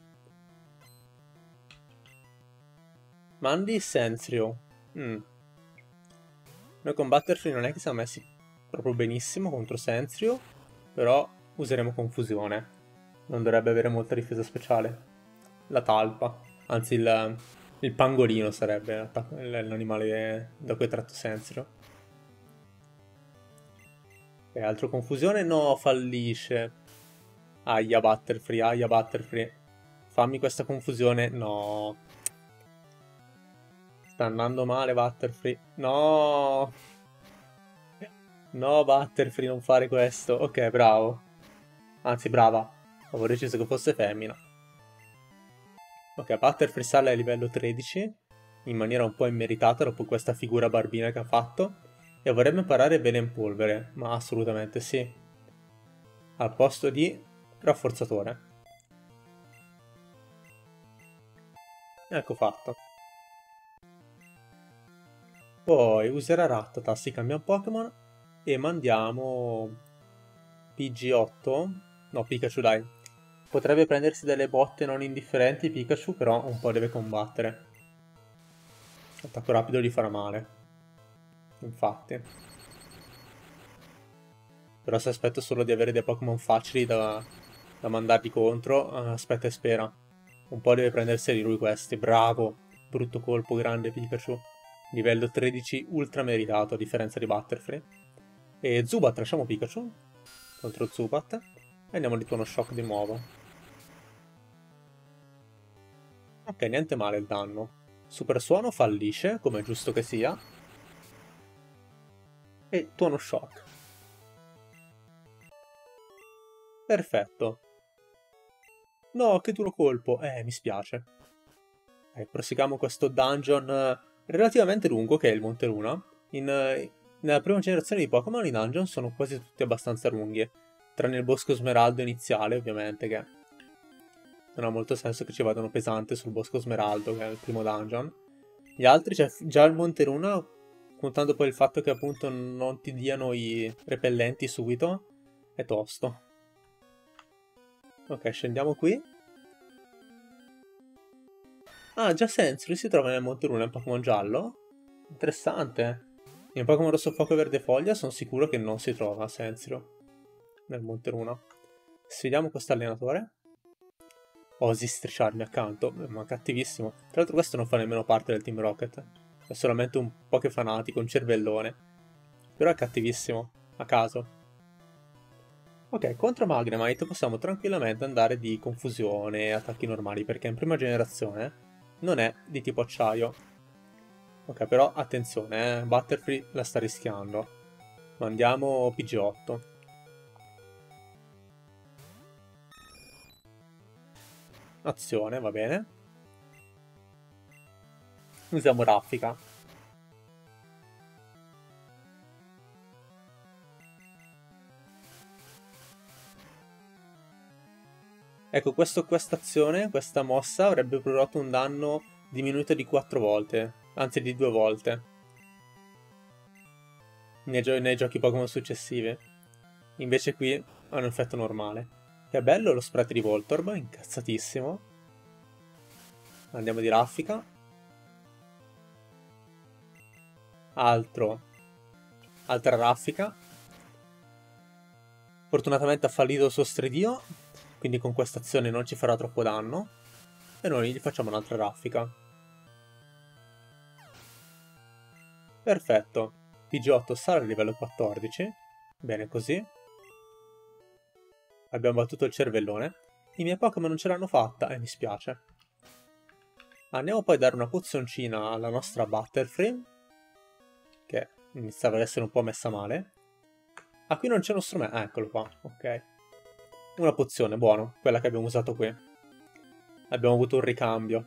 A: Mandi Sensrio. Mm. Noi con Butterfree non è che siamo messi proprio benissimo contro Sensrio, però useremo confusione. Non dovrebbe avere molta difesa speciale. La talpa, anzi il, il pangolino sarebbe l'animale da cui è tratto Sensrio. E altro confusione? No, fallisce. Aia Butterfree, aia Butterfree. Fammi questa confusione. No. Sta andando male Butterfree. No. No Butterfree, non fare questo. Ok, bravo. Anzi, brava. Avevo deciso che fosse femmina. Ok, Butterfree sale a livello tredici, in maniera un po' immeritata dopo questa figura barbina che ha fatto, e vorrebbe imparare Vela in Polvere, ma assolutamente sì. Al posto di rafforzatore. Ecco fatto. Poi userà Rattata, si cambia un Pokémon, e mandiamo P G otto, no Pikachu dai, Potrebbe prendersi delle botte non indifferenti Pikachu, però un po' deve combattere. L'attacco rapido gli farà male. Infatti. Però se aspetto solo di avere dei Pokémon facili da, da mandargli contro, aspetta e spera. Un po' deve prendersi di lui questi. Bravo! Brutto colpo, grande Pikachu. Livello tredici ultra meritato, a differenza di Butterfree. E Zubat, lasciamo Pikachu contro Zubat. E andiamo di Tuono Shock di nuovo. Ok, niente male il danno. Super Suono fallisce, come è giusto che sia. E Tuono Shock. Perfetto. No, che duro colpo. Eh, mi spiace. Eh, proseguiamo questo dungeon relativamente lungo, che è il Monte Luna. In, nella prima generazione di Pokémon i dungeon sono quasi tutti abbastanza lunghi. Tranne il Bosco Smeraldo iniziale, ovviamente, che non ha molto senso che ci vadano pesante sul Bosco Smeraldo, che è il primo dungeon. Gli altri, cioè già il Monte Luna, contando poi il fatto che appunto non ti diano i repellenti subito, è tosto. Ok, scendiamo qui. Ah, già Sensui si trova nel Monte Luna, in Pokémon giallo? Interessante. In Pokémon Rosso Fuoco e Verde Foglia sono sicuro che non si trova Sensui nel Monte Luna. Sfidiamo questo allenatore. Osi strisciarmi accanto, ma cattivissimo. Tra l'altro questo non fa nemmeno parte del Team Rocket. È solamente un Poké fanatico, un cervellone. Però è cattivissimo, a caso. Ok, contro Magnemite possiamo tranquillamente andare di confusione e attacchi normali, perché in prima generazione non è di tipo acciaio. Ok, però attenzione, eh, Butterfree la sta rischiando. Mandiamo P G otto. Azione, va bene. Usiamo Raffica. Ecco, questo, questa azione, questa mossa avrebbe prodotto un danno diminuito di quattro volte, anzi di due volte, nei, gio nei giochi Pokémon successivi. Invece qui ha un effetto normale. Che bello lo spread di Voltorb, incazzatissimo. Andiamo di Raffica. Altro. Altra Raffica. Fortunatamente ha fallito il suo Stredio, quindi con questa azione non ci farà troppo danno. E noi gli facciamo un'altra Raffica. Perfetto. P G otto sale a livello quattordici. Bene così. Abbiamo battuto il cervellone. I miei Pokémon non ce l'hanno fatta e mi spiace. Andiamo poi a dare una pozioncina alla nostra Butterfree, che iniziava ad essere un po' messa male. Ah, qui non c'è uno strumento. Ah, eccolo qua. Ok. Una pozione, buono. Quella che abbiamo usato qui. Abbiamo avuto un ricambio.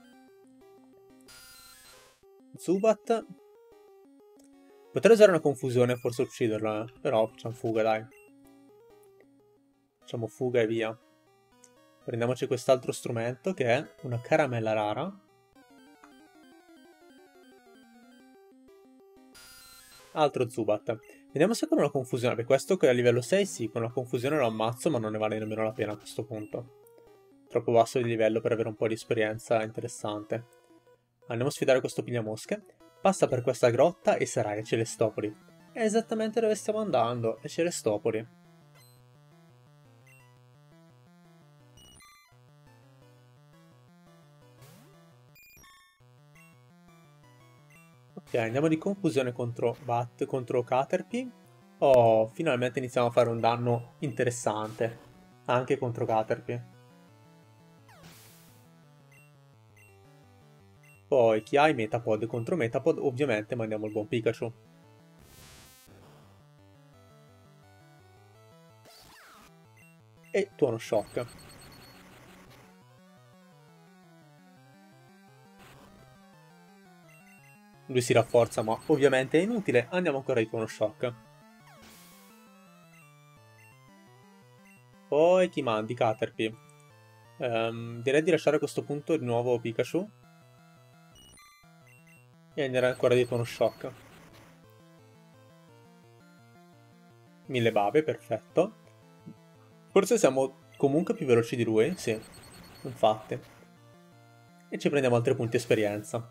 A: Zubat. Potrei usare una confusione e forse ucciderla, eh? Però facciamo fuga, dai. Facciamo fuga e via. Prendiamoci quest'altro strumento che è una caramella rara. Altro Zubat. Vediamo se con una confusione, perché questo che è a livello sei sì, con una confusione lo ammazzo, ma non ne vale nemmeno la pena a questo punto. Troppo basso di livello per avere un po' di esperienza interessante. Andiamo a sfidare questo pigliamosche. Passa per questa grotta e sarà ai Celestopoli. È esattamente dove stiamo andando, ai Celestopoli. Ok, andiamo di confusione contro Bat, contro Caterpie. Oh, finalmente iniziamo a fare un danno interessante. Anche contro Caterpie. Poi chi ha i Metapod contro Metapod, ovviamente mandiamo il buon Pikachu. E Tuono Shock. Lui si rafforza, ma ovviamente è inutile. Andiamo ancora di Tuono Shock. Poi chi mandi? Caterpie. Um, direi di lasciare a questo punto di nuovo Pikachu. E andare ancora di Tuono Shock. Mille bave, perfetto. Forse siamo comunque più veloci di lui, sì, infatti. E ci prendiamo altri punti esperienza.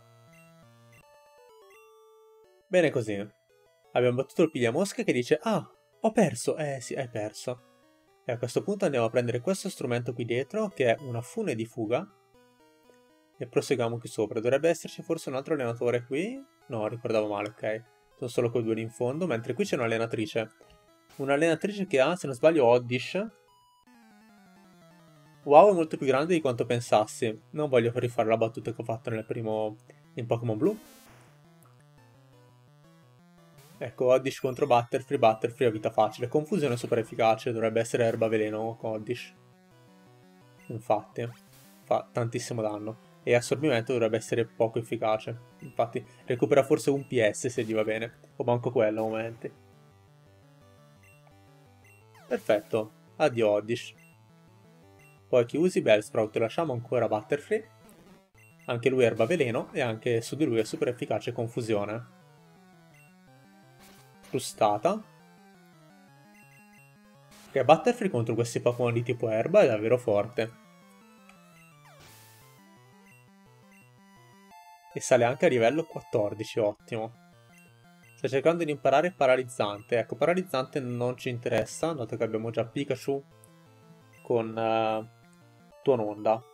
A: Bene così. Abbiamo battuto il pigliamosche che dice ah, ho perso, eh sì, hai perso. E a questo punto andiamo a prendere questo strumento qui dietro che è una fune di fuga. E proseguiamo qui sopra. Dovrebbe esserci forse un altro allenatore qui? No, ricordavo male, ok. Sono solo quei due lì in fondo, mentre qui c'è un'allenatrice. Un'allenatrice che ha, se non sbaglio, Oddish. Wow, è molto più grande di quanto pensassi. Non voglio rifare la battuta che ho fatto nel primo... in Pokémon Blu. Ecco, Oddish contro Butterfree, Butterfree a vita facile. Confusione super efficace, dovrebbe essere erba veleno con Oddish. Infatti, fa tantissimo danno. E assorbimento dovrebbe essere poco efficace. Infatti, recupera forse un P S se gli va bene. O manco quello a momenti. Perfetto, addio Oddish. Poi chi usi Bellsprout lasciamo ancora Butterfree. Anche lui erba veleno e anche su di lui è super efficace confusione. Frustata. Ok, Butterfree contro questi Pokémon di tipo erba è davvero forte. E sale anche a livello quattordici, ottimo. Sta cercando di imparare Paralizzante. Ecco, Paralizzante non ci interessa, dato che abbiamo già Pikachu con uh, Tuononda.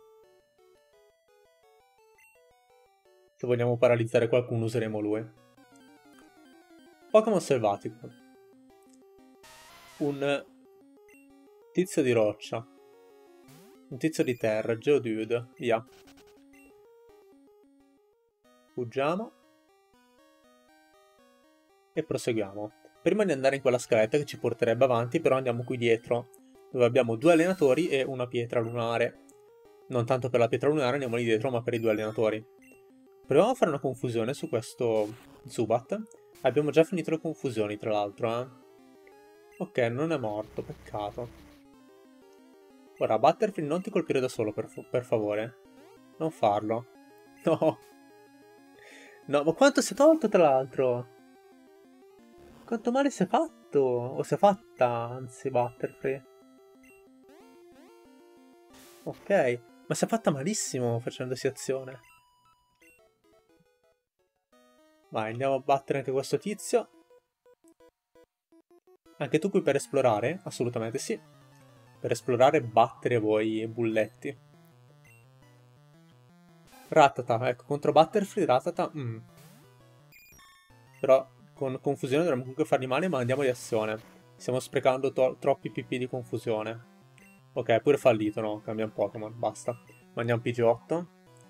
A: Se vogliamo paralizzare qualcuno useremo lui. Pokémon selvatico. Un tizio di roccia. Un tizio di terra, Geodude, via. Fuggiamo. E proseguiamo. Prima di andare in quella scaletta che ci porterebbe avanti, però andiamo qui dietro, dove abbiamo due allenatori e una pietra lunare. Non tanto per la pietra lunare andiamo lì dietro, ma per i due allenatori. Proviamo a fare una confusione su questo Zubat. Abbiamo già finito le confusioni, tra l'altro, eh. Ok, non è morto, peccato. Ora, Butterfree, non ti colpire da solo, per, per favore. Non farlo. No. No, ma quanto si è tolto, tra l'altro? Quanto male si è fatto? O si è fatta, anzi, Butterfree. Ok, ma si è fatta malissimo facendosi azione. Vai, andiamo a battere anche questo tizio. Anche tu qui per esplorare? Assolutamente sì. Per esplorare e battere voi bulletti. Rattata, ecco, contro Butterfree, Rattata, mm. Però con confusione dovremmo comunque fargli male, ma andiamo di azione. Stiamo sprecando troppi P P di confusione. Ok, pure fallito, no? Cambiamo Pokémon, basta. Mandiamo P G otto.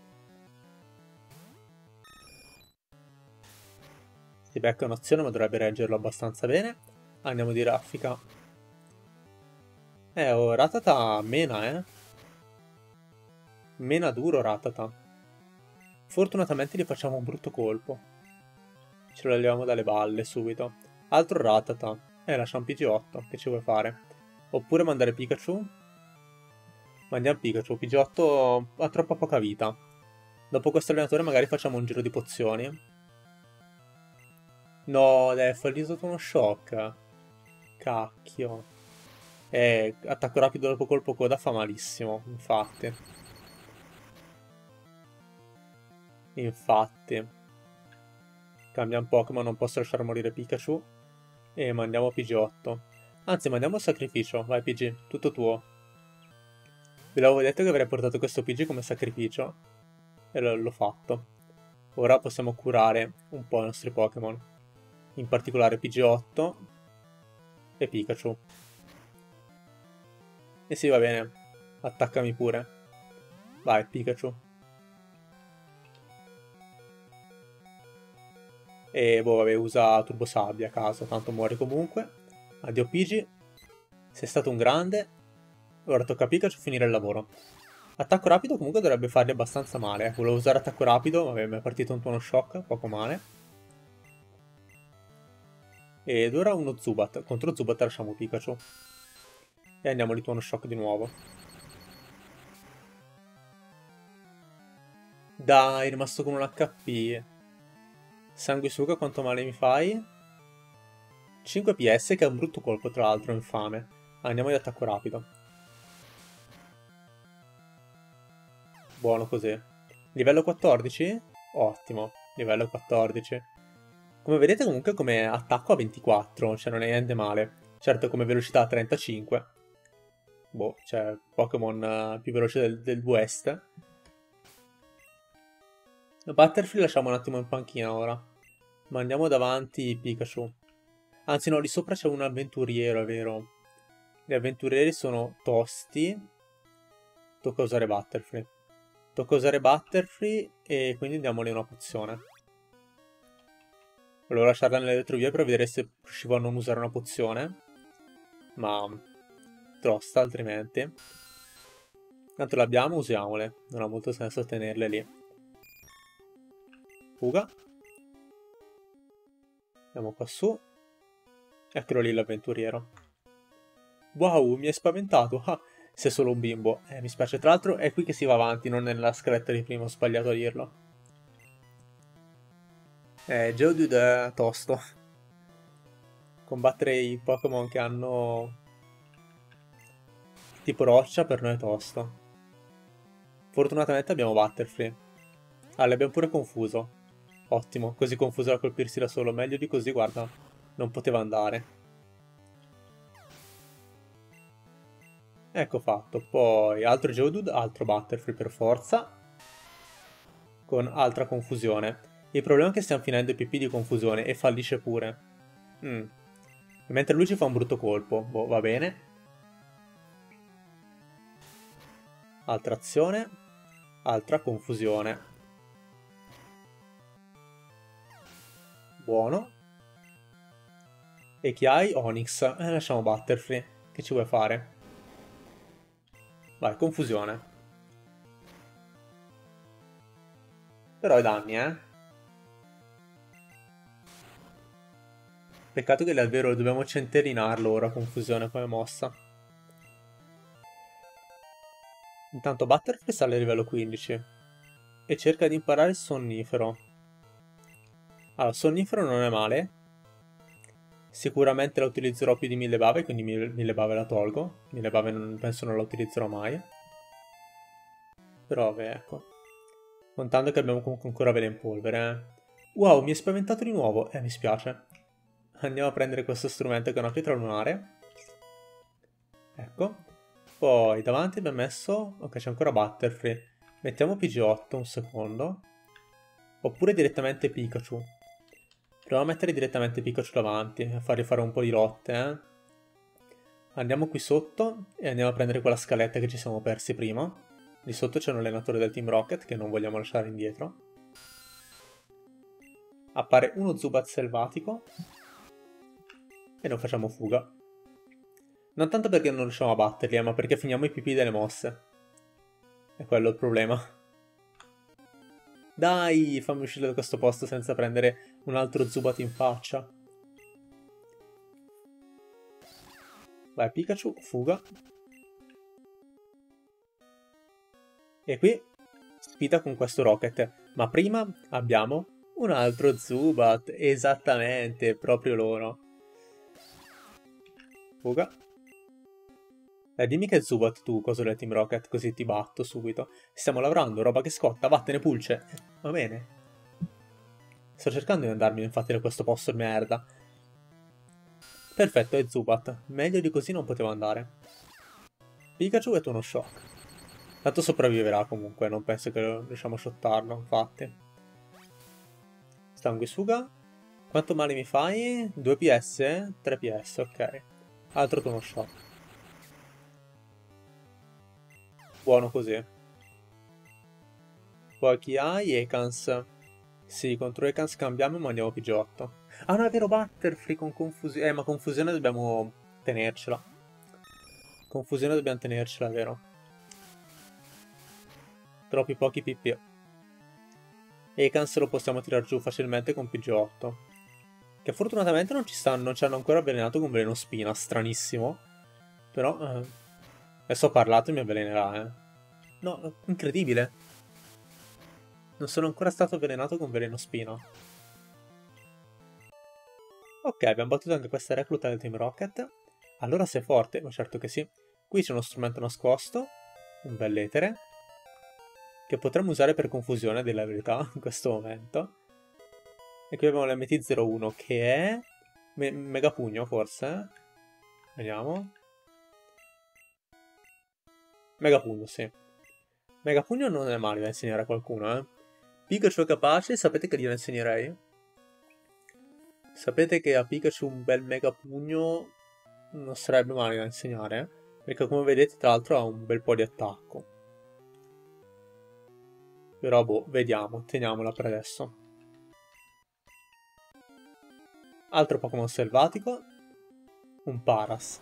A: Si becca un'azione, ma dovrebbe reggerlo abbastanza bene. Andiamo di raffica. Eh, oh, Rattata mena, eh. Mena duro Rattata. Fortunatamente gli facciamo un brutto colpo. Ce lo leviamo dalle balle subito. Altro Rattata. Eh, lasciamo P G otto, che ci vuoi fare? Oppure mandare Pikachu? Mandiamo Pikachu, P G otto ha troppa poca vita. Dopo questo allenatore magari facciamo un giro di pozioni. No, dai, è fallito uno shock. Cacchio. Eh, attacco rapido dopo colpo coda fa malissimo, infatti. Infatti. Cambiamo Pokémon, non posso lasciare morire Pikachu. E mandiamo P G otto. Anzi, mandiamo il sacrificio. Vai P G, tutto tuo. Vi l'avevo detto che avrei portato questo P G come sacrificio. E l'ho fatto. Ora possiamo curare un po' i nostri Pokémon. In particolare P G otto e Pikachu. E sì, va bene. Attaccami pure. Vai, Pikachu. E boh, vabbè, usa Turbo Sabbia a caso, tanto muori comunque. Addio P G. Sei stato un grande. Ora tocca a Pikachu finire il lavoro. Attacco rapido comunque dovrebbe fargli abbastanza male. Volevo usare attacco rapido, vabbè, mi è partito un tuono shock, poco male. Ed ora uno Zubat. Contro Zubat lasciamo Pikachu. E andiamo di tuono shock di nuovo. Dai, è rimasto con un H P. Sanguisuga, quanto male mi fai? cinque P S, che è un brutto colpo tra l'altro, infame. Andiamo di attacco rapido. Buono così. Livello quattordici? Ottimo, livello quattordici. Come vedete comunque come attacco a ventiquattro, cioè non è niente male. Certo come velocità a trentacinque. Boh, cioè Pokémon uh, più veloce del, del West. Butterfree lasciamo un attimo in panchina ora. Ma andiamo davanti Pikachu. Anzi no, lì sopra c'è un avventuriero, è vero. Gli avventurieri sono tosti. Tocca usare Butterfree. Tocca usare Butterfree e quindi diamogli una pozione. Volevo lasciarla nelle retrovie per vedere se riuscivo a non usare una pozione. Ma tosta altrimenti. Tanto l'abbiamo, usiamole. Non ha molto senso tenerle lì. Fuga. Andiamo qua su. Eccolo lì l'avventuriero. Wow, mi hai spaventato. Ah, sei solo un bimbo. Eh, mi spiace. Tra l'altro è qui che si va avanti, non nella scaletta di prima. Ho sbagliato a dirlo. Eh, Geodude è tosto. Combattere i Pokémon che hanno tipo roccia per noi è tosto. Fortunatamente abbiamo Butterfree. Ah, l'abbiamo pure confuso. Ottimo, così confuso da colpirsi da solo. Meglio di così, guarda, non poteva andare. Ecco fatto. Poi altro Geodude, altro Butterfree per forza. Con altra confusione. Il problema è che stiamo finendo i P P di confusione e fallisce pure. Mm. Mentre lui ci fa un brutto colpo. Boh, va bene. Altra azione. Altra confusione. Buono. E chi hai? Onix. Eh, lasciamo Butterfree. Che ci vuoi fare? Vai, confusione. Però i danni, eh. Peccato che davvero dobbiamo centellinarlo ora, confusione come mossa. Intanto Butterfree sale a livello quindici. E cerca di imparare il sonnifero. Allora, sonnifero non è male. Sicuramente la utilizzerò più di mille bave, quindi mille bave la tolgo. mille bave non, penso non la utilizzerò mai. Però, beh, ecco. Contando che abbiamo comunque ancora vela in polvere, eh. Wow, mi è spaventato di nuovo. Eh, mi spiace. Andiamo a prendere questo strumento che è una pietra lunare. Ecco. Poi davanti abbiamo messo... Ok, c'è ancora Butterfree. Mettiamo P G otto un secondo. Oppure direttamente Pikachu. Proviamo a mettere direttamente Pikachu davanti. A fargli fare un po' di lotte, eh. Andiamo qui sotto e andiamo a prendere quella scaletta che ci siamo persi prima. Lì sotto c'è un allenatore del Team Rocket che non vogliamo lasciare indietro. Appare uno Zubat selvatico. E non facciamo fuga. Non tanto perché non riusciamo a batterli, eh, ma perché finiamo i P P delle mosse. È quello il problema. Dai, fammi uscire da questo posto senza prendere un altro Zubat in faccia. Vai Pikachu, fuga. E qui sfida con questo Rocket. Ma prima abbiamo un altro Zubat. Esattamente, proprio loro. Fuga. Dai, dimmi che è Zubat tu, coso del Team Rocket, così ti batto subito. Stiamo lavorando, roba che scotta, vattene pulce. Va bene. Sto cercando di andarmi infatti da questo posto di merda. Perfetto, è Zubat. Meglio di così non potevo andare. Pikachu e tu uno shock. Tanto sopravviverà comunque, non penso che riusciamo a shottarlo, infatti. Sanguisuga. Quanto male mi fai? due P S? tre P S, ok. Altro tuono shock. Buono così. Poi chi hai? Ekans. Sì, contro Ekans cambiamo e mandiamo P G otto. Ah no, è vero, Butterfree con confusione. Eh, ma confusione dobbiamo tenercela. Confusione dobbiamo tenercela, vero? Troppi pochi P P. Ekans lo possiamo tirare giù facilmente con P G otto. Che fortunatamente non ci stanno, non ci hanno ancora avvelenato con veleno spina, stranissimo. Però, eh, adesso ho parlato e mi avvelenerà, eh. No, incredibile. Non sono ancora stato avvelenato con veleno spina. Ok, abbiamo battuto anche questa recluta del Team Rocket. Allora sei forte, ma certo che sì. Qui c'è uno strumento nascosto. Un bell'etere. che potremmo usare per confusione, della verità, in questo momento. E qui abbiamo l'M T zero uno, che è Me Megapugno, forse? Vediamo. Megapugno, sì. Megapugno non è male da insegnare a qualcuno, eh. Pikachu è capace, sapete che glielo insegnerei? Sapete che a Pikachu un bel Megapugno non sarebbe male da insegnare, perché come vedete tra l'altro ha un bel po' di attacco. Però boh, vediamo, teniamola per adesso. Altro Pokémon selvatico, un Paras.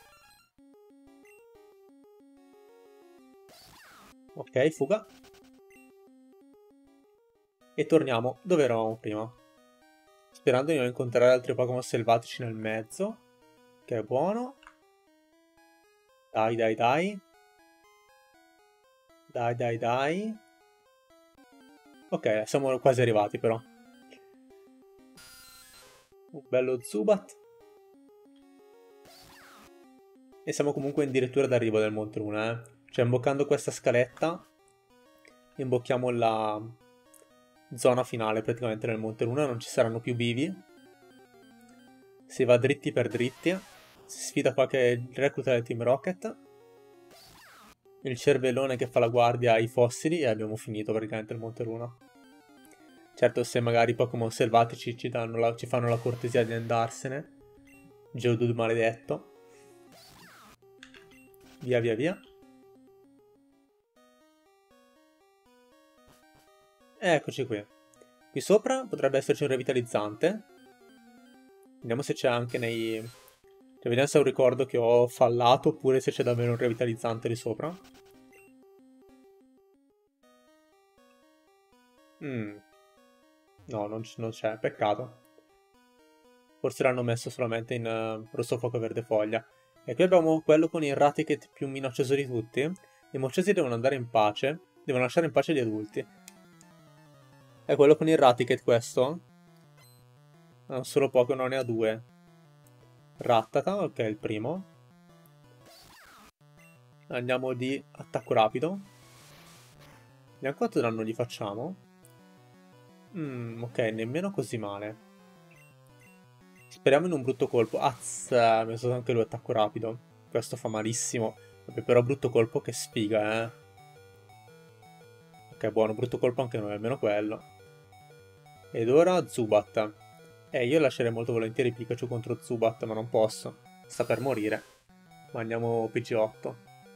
A: Ok, fuga. E torniamo dove eravamo prima, sperando di non incontrare altri Pokémon selvatici nel mezzo, che è buono. Dai, dai, dai. Dai, dai, dai. Ok, siamo quasi arrivati però. Un bello Zubat. E siamo comunque addirittura d'arrivo del Moltres, eh. Cioè, imboccando questa scaletta, imbocchiamo la zona finale praticamente del Moltres, non ci saranno più vivi. Si va dritti per dritti. Si sfida qualche recluta del Team Rocket. Il cervellone che fa la guardia ai fossili e abbiamo finito praticamente il Moltres. Certo, se magari i Pokémon selvatici ci, danno la, ci fanno la cortesia di andarsene. Geodude maledetto. Via via via. Eccoci qui. Qui sopra potrebbe esserci un revitalizzante. Vediamo se c'è anche nei... Cioè, vediamo se è un ricordo che ho fallato oppure se c'è davvero un revitalizzante lì sopra. Mm. No, non c'è, peccato. Forse l'hanno messo solamente in uh, rosso fuoco verde foglia. E qui abbiamo quello con il Raticate più minaccioso di tutti. I moccesi devono andare in pace. Devono lasciare in pace gli adulti. È quello con il Raticate questo. Ha un solo Pokémon, ne ha due. Rattata, ok, il primo. Andiamo di attacco rapido. Vediamo quanto danno gli facciamo. Mm, ok, nemmeno così male. Speriamo in un brutto colpo. Azza, mi ha usato anche lui attacco rapido. Questo fa malissimo. Vabbè, però brutto colpo che sfiga, eh. Ok, buono, brutto colpo anche noi, almeno quello. Ed ora Zubat. Eh, io lascerei molto volentieri Pikachu contro Zubat, ma non posso. Sta per morire. Ma andiamo P G otto.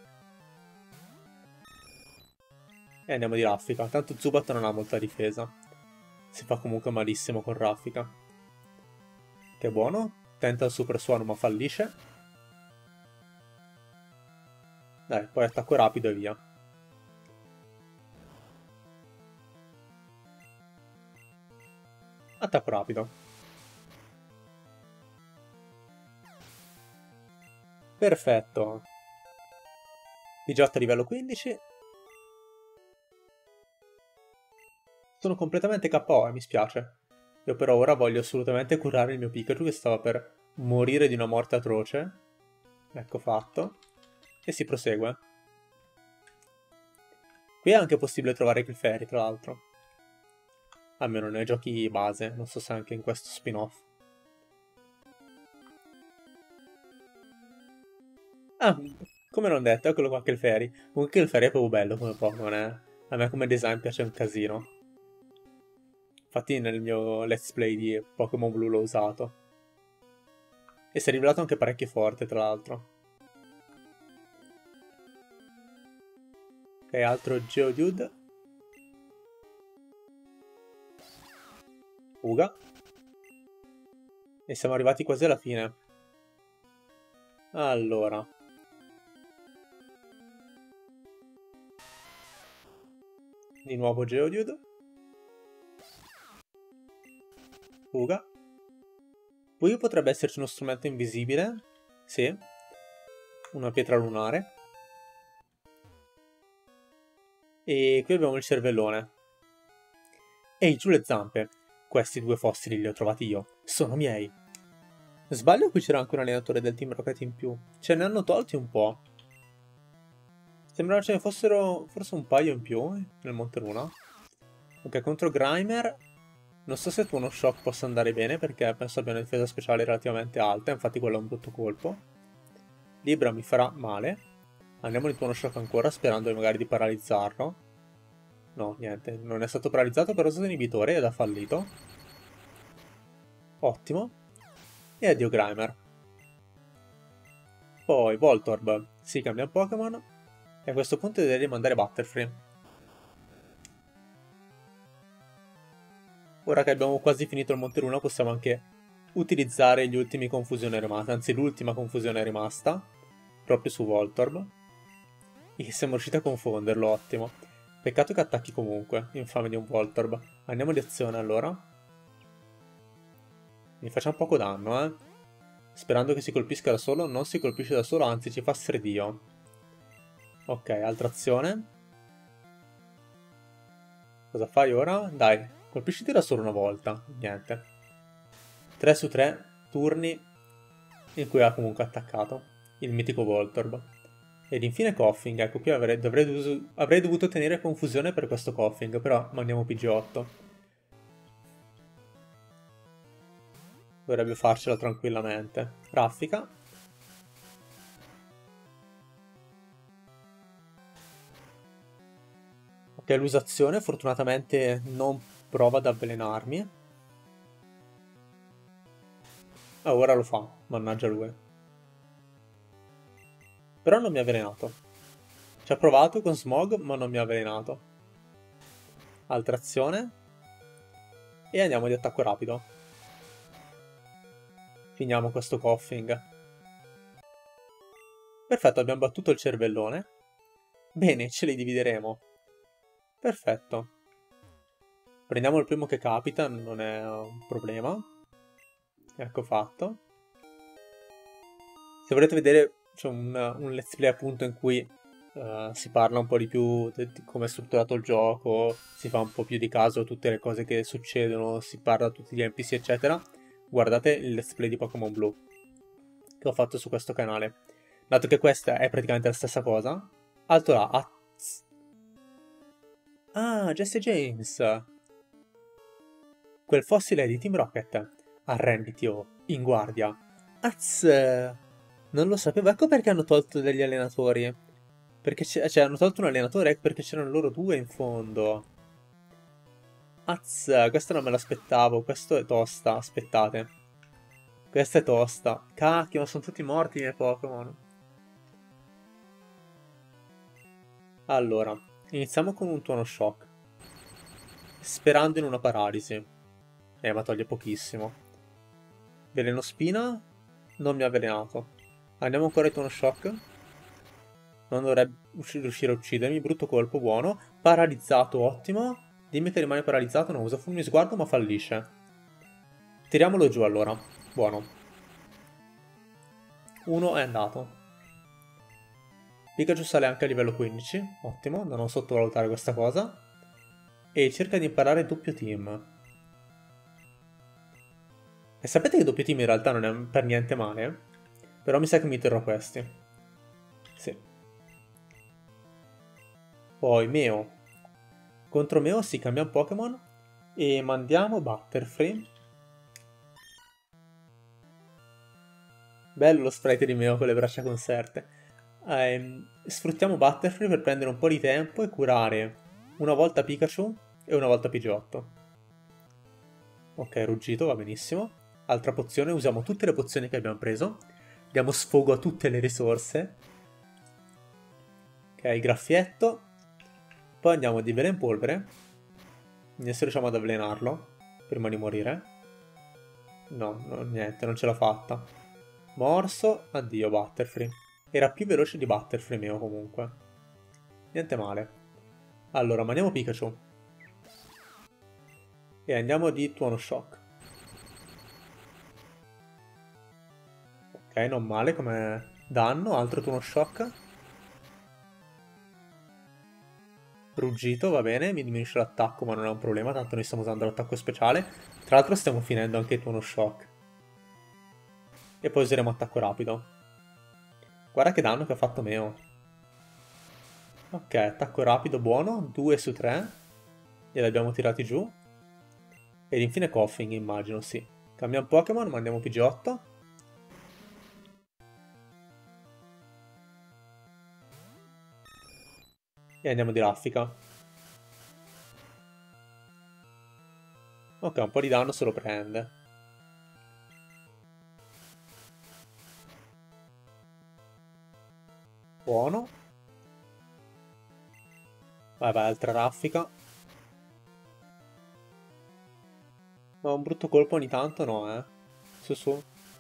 A: E andiamo di raffica. Tanto Zubat non ha molta difesa. Si fa comunque malissimo con raffica. Che buono. Tenta il super suono ma fallisce. Dai, poi attacco rapido e via. Attacco rapido. Perfetto. Pidgeotto a livello quindici. Sono completamente K O e mi spiace. Io però ora voglio assolutamente curare il mio Pikachu che stava per morire di una morte atroce. Ecco fatto. E si prosegue. Qui è anche possibile trovare Clefairy, tra l'altro. Almeno nei giochi base, non so se anche in questo spin-off. Ah, come non detto, eccolo qua Clefairy. Comunque Clefairy è proprio bello come Pokémon, eh. A me come design piace un casino. Infatti nel mio let's play di Pokémon Blu l'ho usato. E si è rivelato anche parecchio forte, tra l'altro. Ok, altro Geodude. Fuga. E siamo arrivati quasi alla fine. Allora. Di nuovo Geodude. Fuga. Poi potrebbe esserci uno strumento invisibile. Sì. Una pietra lunare. E qui abbiamo il cervellone. Ehi, giù le zampe. Questi due fossili li ho trovati io. Sono miei. Sbaglio, qui c'era anche un allenatore del Team Rocket in più. Ce ne hanno tolti un po'. Sembrava ce ne fossero forse un paio in più nel Monte Luna. Ok, contro Grimer non so se Tuono Shock possa andare bene perché penso abbia una difesa speciale relativamente alta, infatti quello è un brutto colpo. Libra mi farà male. Andiamo di Tuono Shock ancora sperando magari di paralizzarlo. No, niente, non è stato paralizzato però è stato inibitore ed ha fallito. Ottimo. E addio Grimer. Poi Voltorb si cambia Pokémon e a questo punto direi mandare Butterfree. Ora che abbiamo quasi finito il Monte Luna possiamo anche utilizzare gli ultimi confusione rimasta, anzi l'ultima confusione rimasta, proprio su Voltorb. E siamo riusciti a confonderlo, ottimo. Peccato che attacchi comunque, infame di un Voltorb. Andiamo di azione allora. Mi facciamo poco danno, eh. Sperando che si colpisca da solo, non si colpisce da solo, anzi ci fa sfredio. Ok, altra azione. Cosa fai ora? Dai, colpisciti da solo una volta. Niente. tre su tre turni in cui ha comunque attaccato il mitico Voltorb. Ed infine Koffing, ecco qui avrei, dovuto, avrei dovuto tenere confusione per questo Koffing, però mandiamo P G otto. Dovrebbe farcela tranquillamente. Raffica. Ok, l'usazione fortunatamente non prova ad avvelenarmi. Ah, ora lo fa, mannaggia lui. Però non mi ha avvelenato. Ci ha provato con Smog, ma non mi ha avvelenato. Altra azione. E andiamo di attacco rapido. Finiamo questo Koffing. Perfetto, abbiamo battuto il cervellone. Bene, ce li divideremo. Perfetto. Prendiamo il primo che capita, non è un problema. Ecco fatto. Se volete vedere, c'è un, un let's play appunto in cui uh, si parla un po' di più di come è strutturato il gioco, si fa un po' più di caso a tutte le cose che succedono, si parla a tutti gli N P C eccetera. Guardate il let's play di Pokémon Blue che ho fatto su questo canale. Dato che questa è praticamente la stessa cosa. Alto là, az. Ah, Jesse James. Quel fossile di Team Rocket. Arrenditi, oh, in guardia. Az. Non lo sapevo, ecco perché hanno tolto degli allenatori. Perché cioè, hanno tolto un allenatore perché c'erano loro due in fondo. Az, questo non me l'aspettavo, questo è tosta, aspettate. Questa è tosta. Cacchio, ma sono tutti morti i miei Pokémon. Allora, iniziamo con un Tuono Shock. Sperando in una paralisi. Eh, ma toglie pochissimo. Veleno Spina. Non mi ha avvelenato. Andiamo ancora in Tuono Shock. Non dovrebbe riuscire a uccidermi. Brutto colpo, buono. Paralizzato, ottimo. Dimmi che rimane paralizzato. Non usa fulmine sguardo, ma fallisce. Tiriamolo giù allora. Buono. Uno è andato. Pikachu sale anche a livello quindici, ottimo, da non sottovalutare questa cosa. E cerca di imparare doppio team. E sapete che doppio team in realtà non è per niente male? Però mi sa che mi terrò questi. Sì. Poi Meo. Contro Meo si cambia un Pokémon e mandiamo Butterfree. Bello lo sprite di Meo con le braccia conserte. Eh, sfruttiamo Butterfree per prendere un po' di tempo e curare una volta Pikachu e una volta P G otto. Ok, ruggito, va benissimo. Altra pozione, usiamo tutte le pozioni che abbiamo preso. Diamo sfogo a tutte le risorse. Ok, graffietto. Poi andiamo di velo in polvere. Vediamo se riusciamo ad avvelenarlo prima di morire. No, no, niente, non ce l'ha fatta. Morso, addio Butterfree. Era più veloce di Butterfree mio comunque. Niente male. Allora, mandiamo Pikachu. E andiamo di Tuono Shock. Ok, non male come danno. Altro Tuono Shock. Ruggito, va bene. Mi diminuisce l'attacco, ma non è un problema. Tanto noi stiamo usando l'attacco speciale. Tra l'altro stiamo finendo anche il Tuono Shock. E poi useremo attacco rapido. Guarda che danno che ha fatto Meo. Ok, attacco rapido buono, due su tre. Glieli abbiamo tirati giù. Ed infine Coughing, immagino, sì. Cambiamo Pokémon, mandiamo Pidgeotto. E andiamo di raffica. Ok, un po' di danno se lo prende. Buono. Vai, vai, altra raffica. Ma un brutto colpo ogni tanto no, eh. Su, su.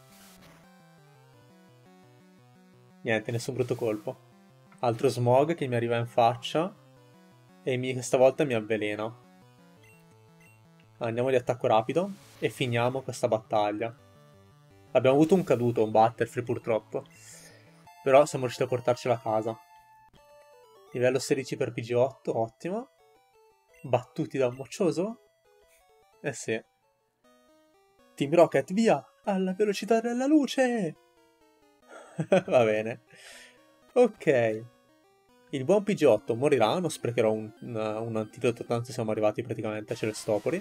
A: Niente, nessun brutto colpo. Altro smog che mi arriva in faccia. E mi, stavolta mi avvelena. Andiamo di attacco rapido. E finiamo questa battaglia. Abbiamo avuto un caduto, un Butterfree purtroppo. Però siamo riusciti a portarcela a casa. Livello sedici per Pidgeotto, ottimo. Battuti da un moccioso? Eh sì. Team Rocket, via! Alla velocità della luce! Va bene. Ok. Il buon Pidgeotto morirà, non sprecherò un, un, un antidoto, tanto siamo arrivati praticamente a Celestopoli.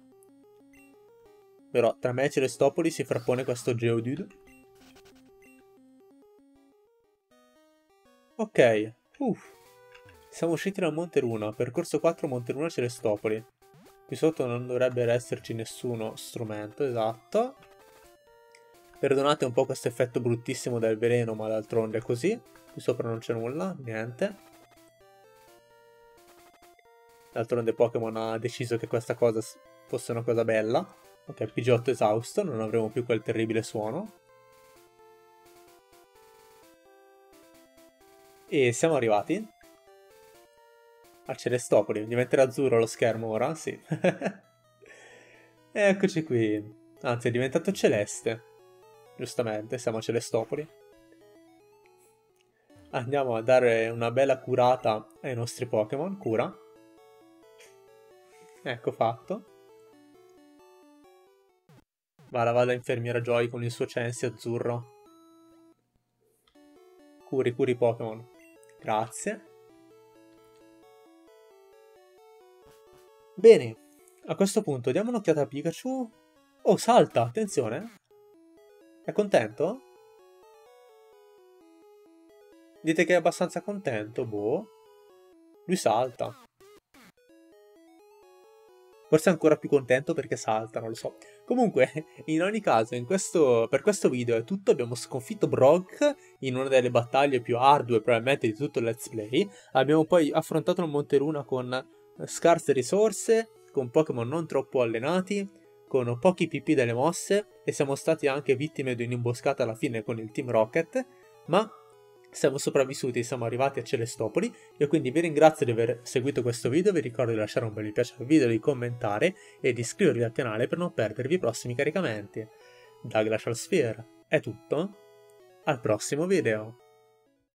A: Però tra me e Celestopoli si frappone questo Geodude. Ok. Uff. Siamo usciti dal Monte Runa, percorso quattro Monte Runa Celestopoli. Qui sotto non dovrebbe esserci nessuno strumento, esatto. Perdonate un po' questo effetto bruttissimo del veleno, ma d'altronde è così. Qui sopra non c'è nulla, niente. D'altronde Pokémon ha deciso che questa cosa fosse una cosa bella. Ok, Pidgeotto esausto, non avremo più quel terribile suono. E siamo arrivati a Celestopoli. Diventerà azzurro lo schermo ora? Sì. Eccoci qui. Anzi, è diventato celeste. Giustamente, siamo a Celestopoli. Andiamo a dare una bella curata ai nostri Pokémon. Cura. Ecco fatto. Va la vada infermiera Joy con il suo Censi azzurro. Curi, curi Pokémon. Grazie. Bene, a questo punto diamo un'occhiata a Pikachu. Oh, salta, attenzione. È contento? Dite che è abbastanza contento, boh. Lui salta. Forse è ancora più contento perché salta, non lo so. Comunque, in ogni caso, in questo, per questo video è tutto. Abbiamo sconfitto Brock in una delle battaglie più ardue probabilmente di tutto il Let's Play. Abbiamo poi affrontato il Monte Runa con scarse risorse, con Pokémon non troppo allenati, con pochi P P delle mosse, e siamo stati anche vittime di un'imboscata alla fine con il Team Rocket, ma siamo sopravvissuti e siamo arrivati a Celestopoli. Io quindi vi ringrazio di aver seguito questo video, vi ricordo di lasciare un bel mi piace al video, di commentare e di iscrivervi al canale per non perdervi i prossimi caricamenti. Da Glacial Sphere è tutto, al prossimo video!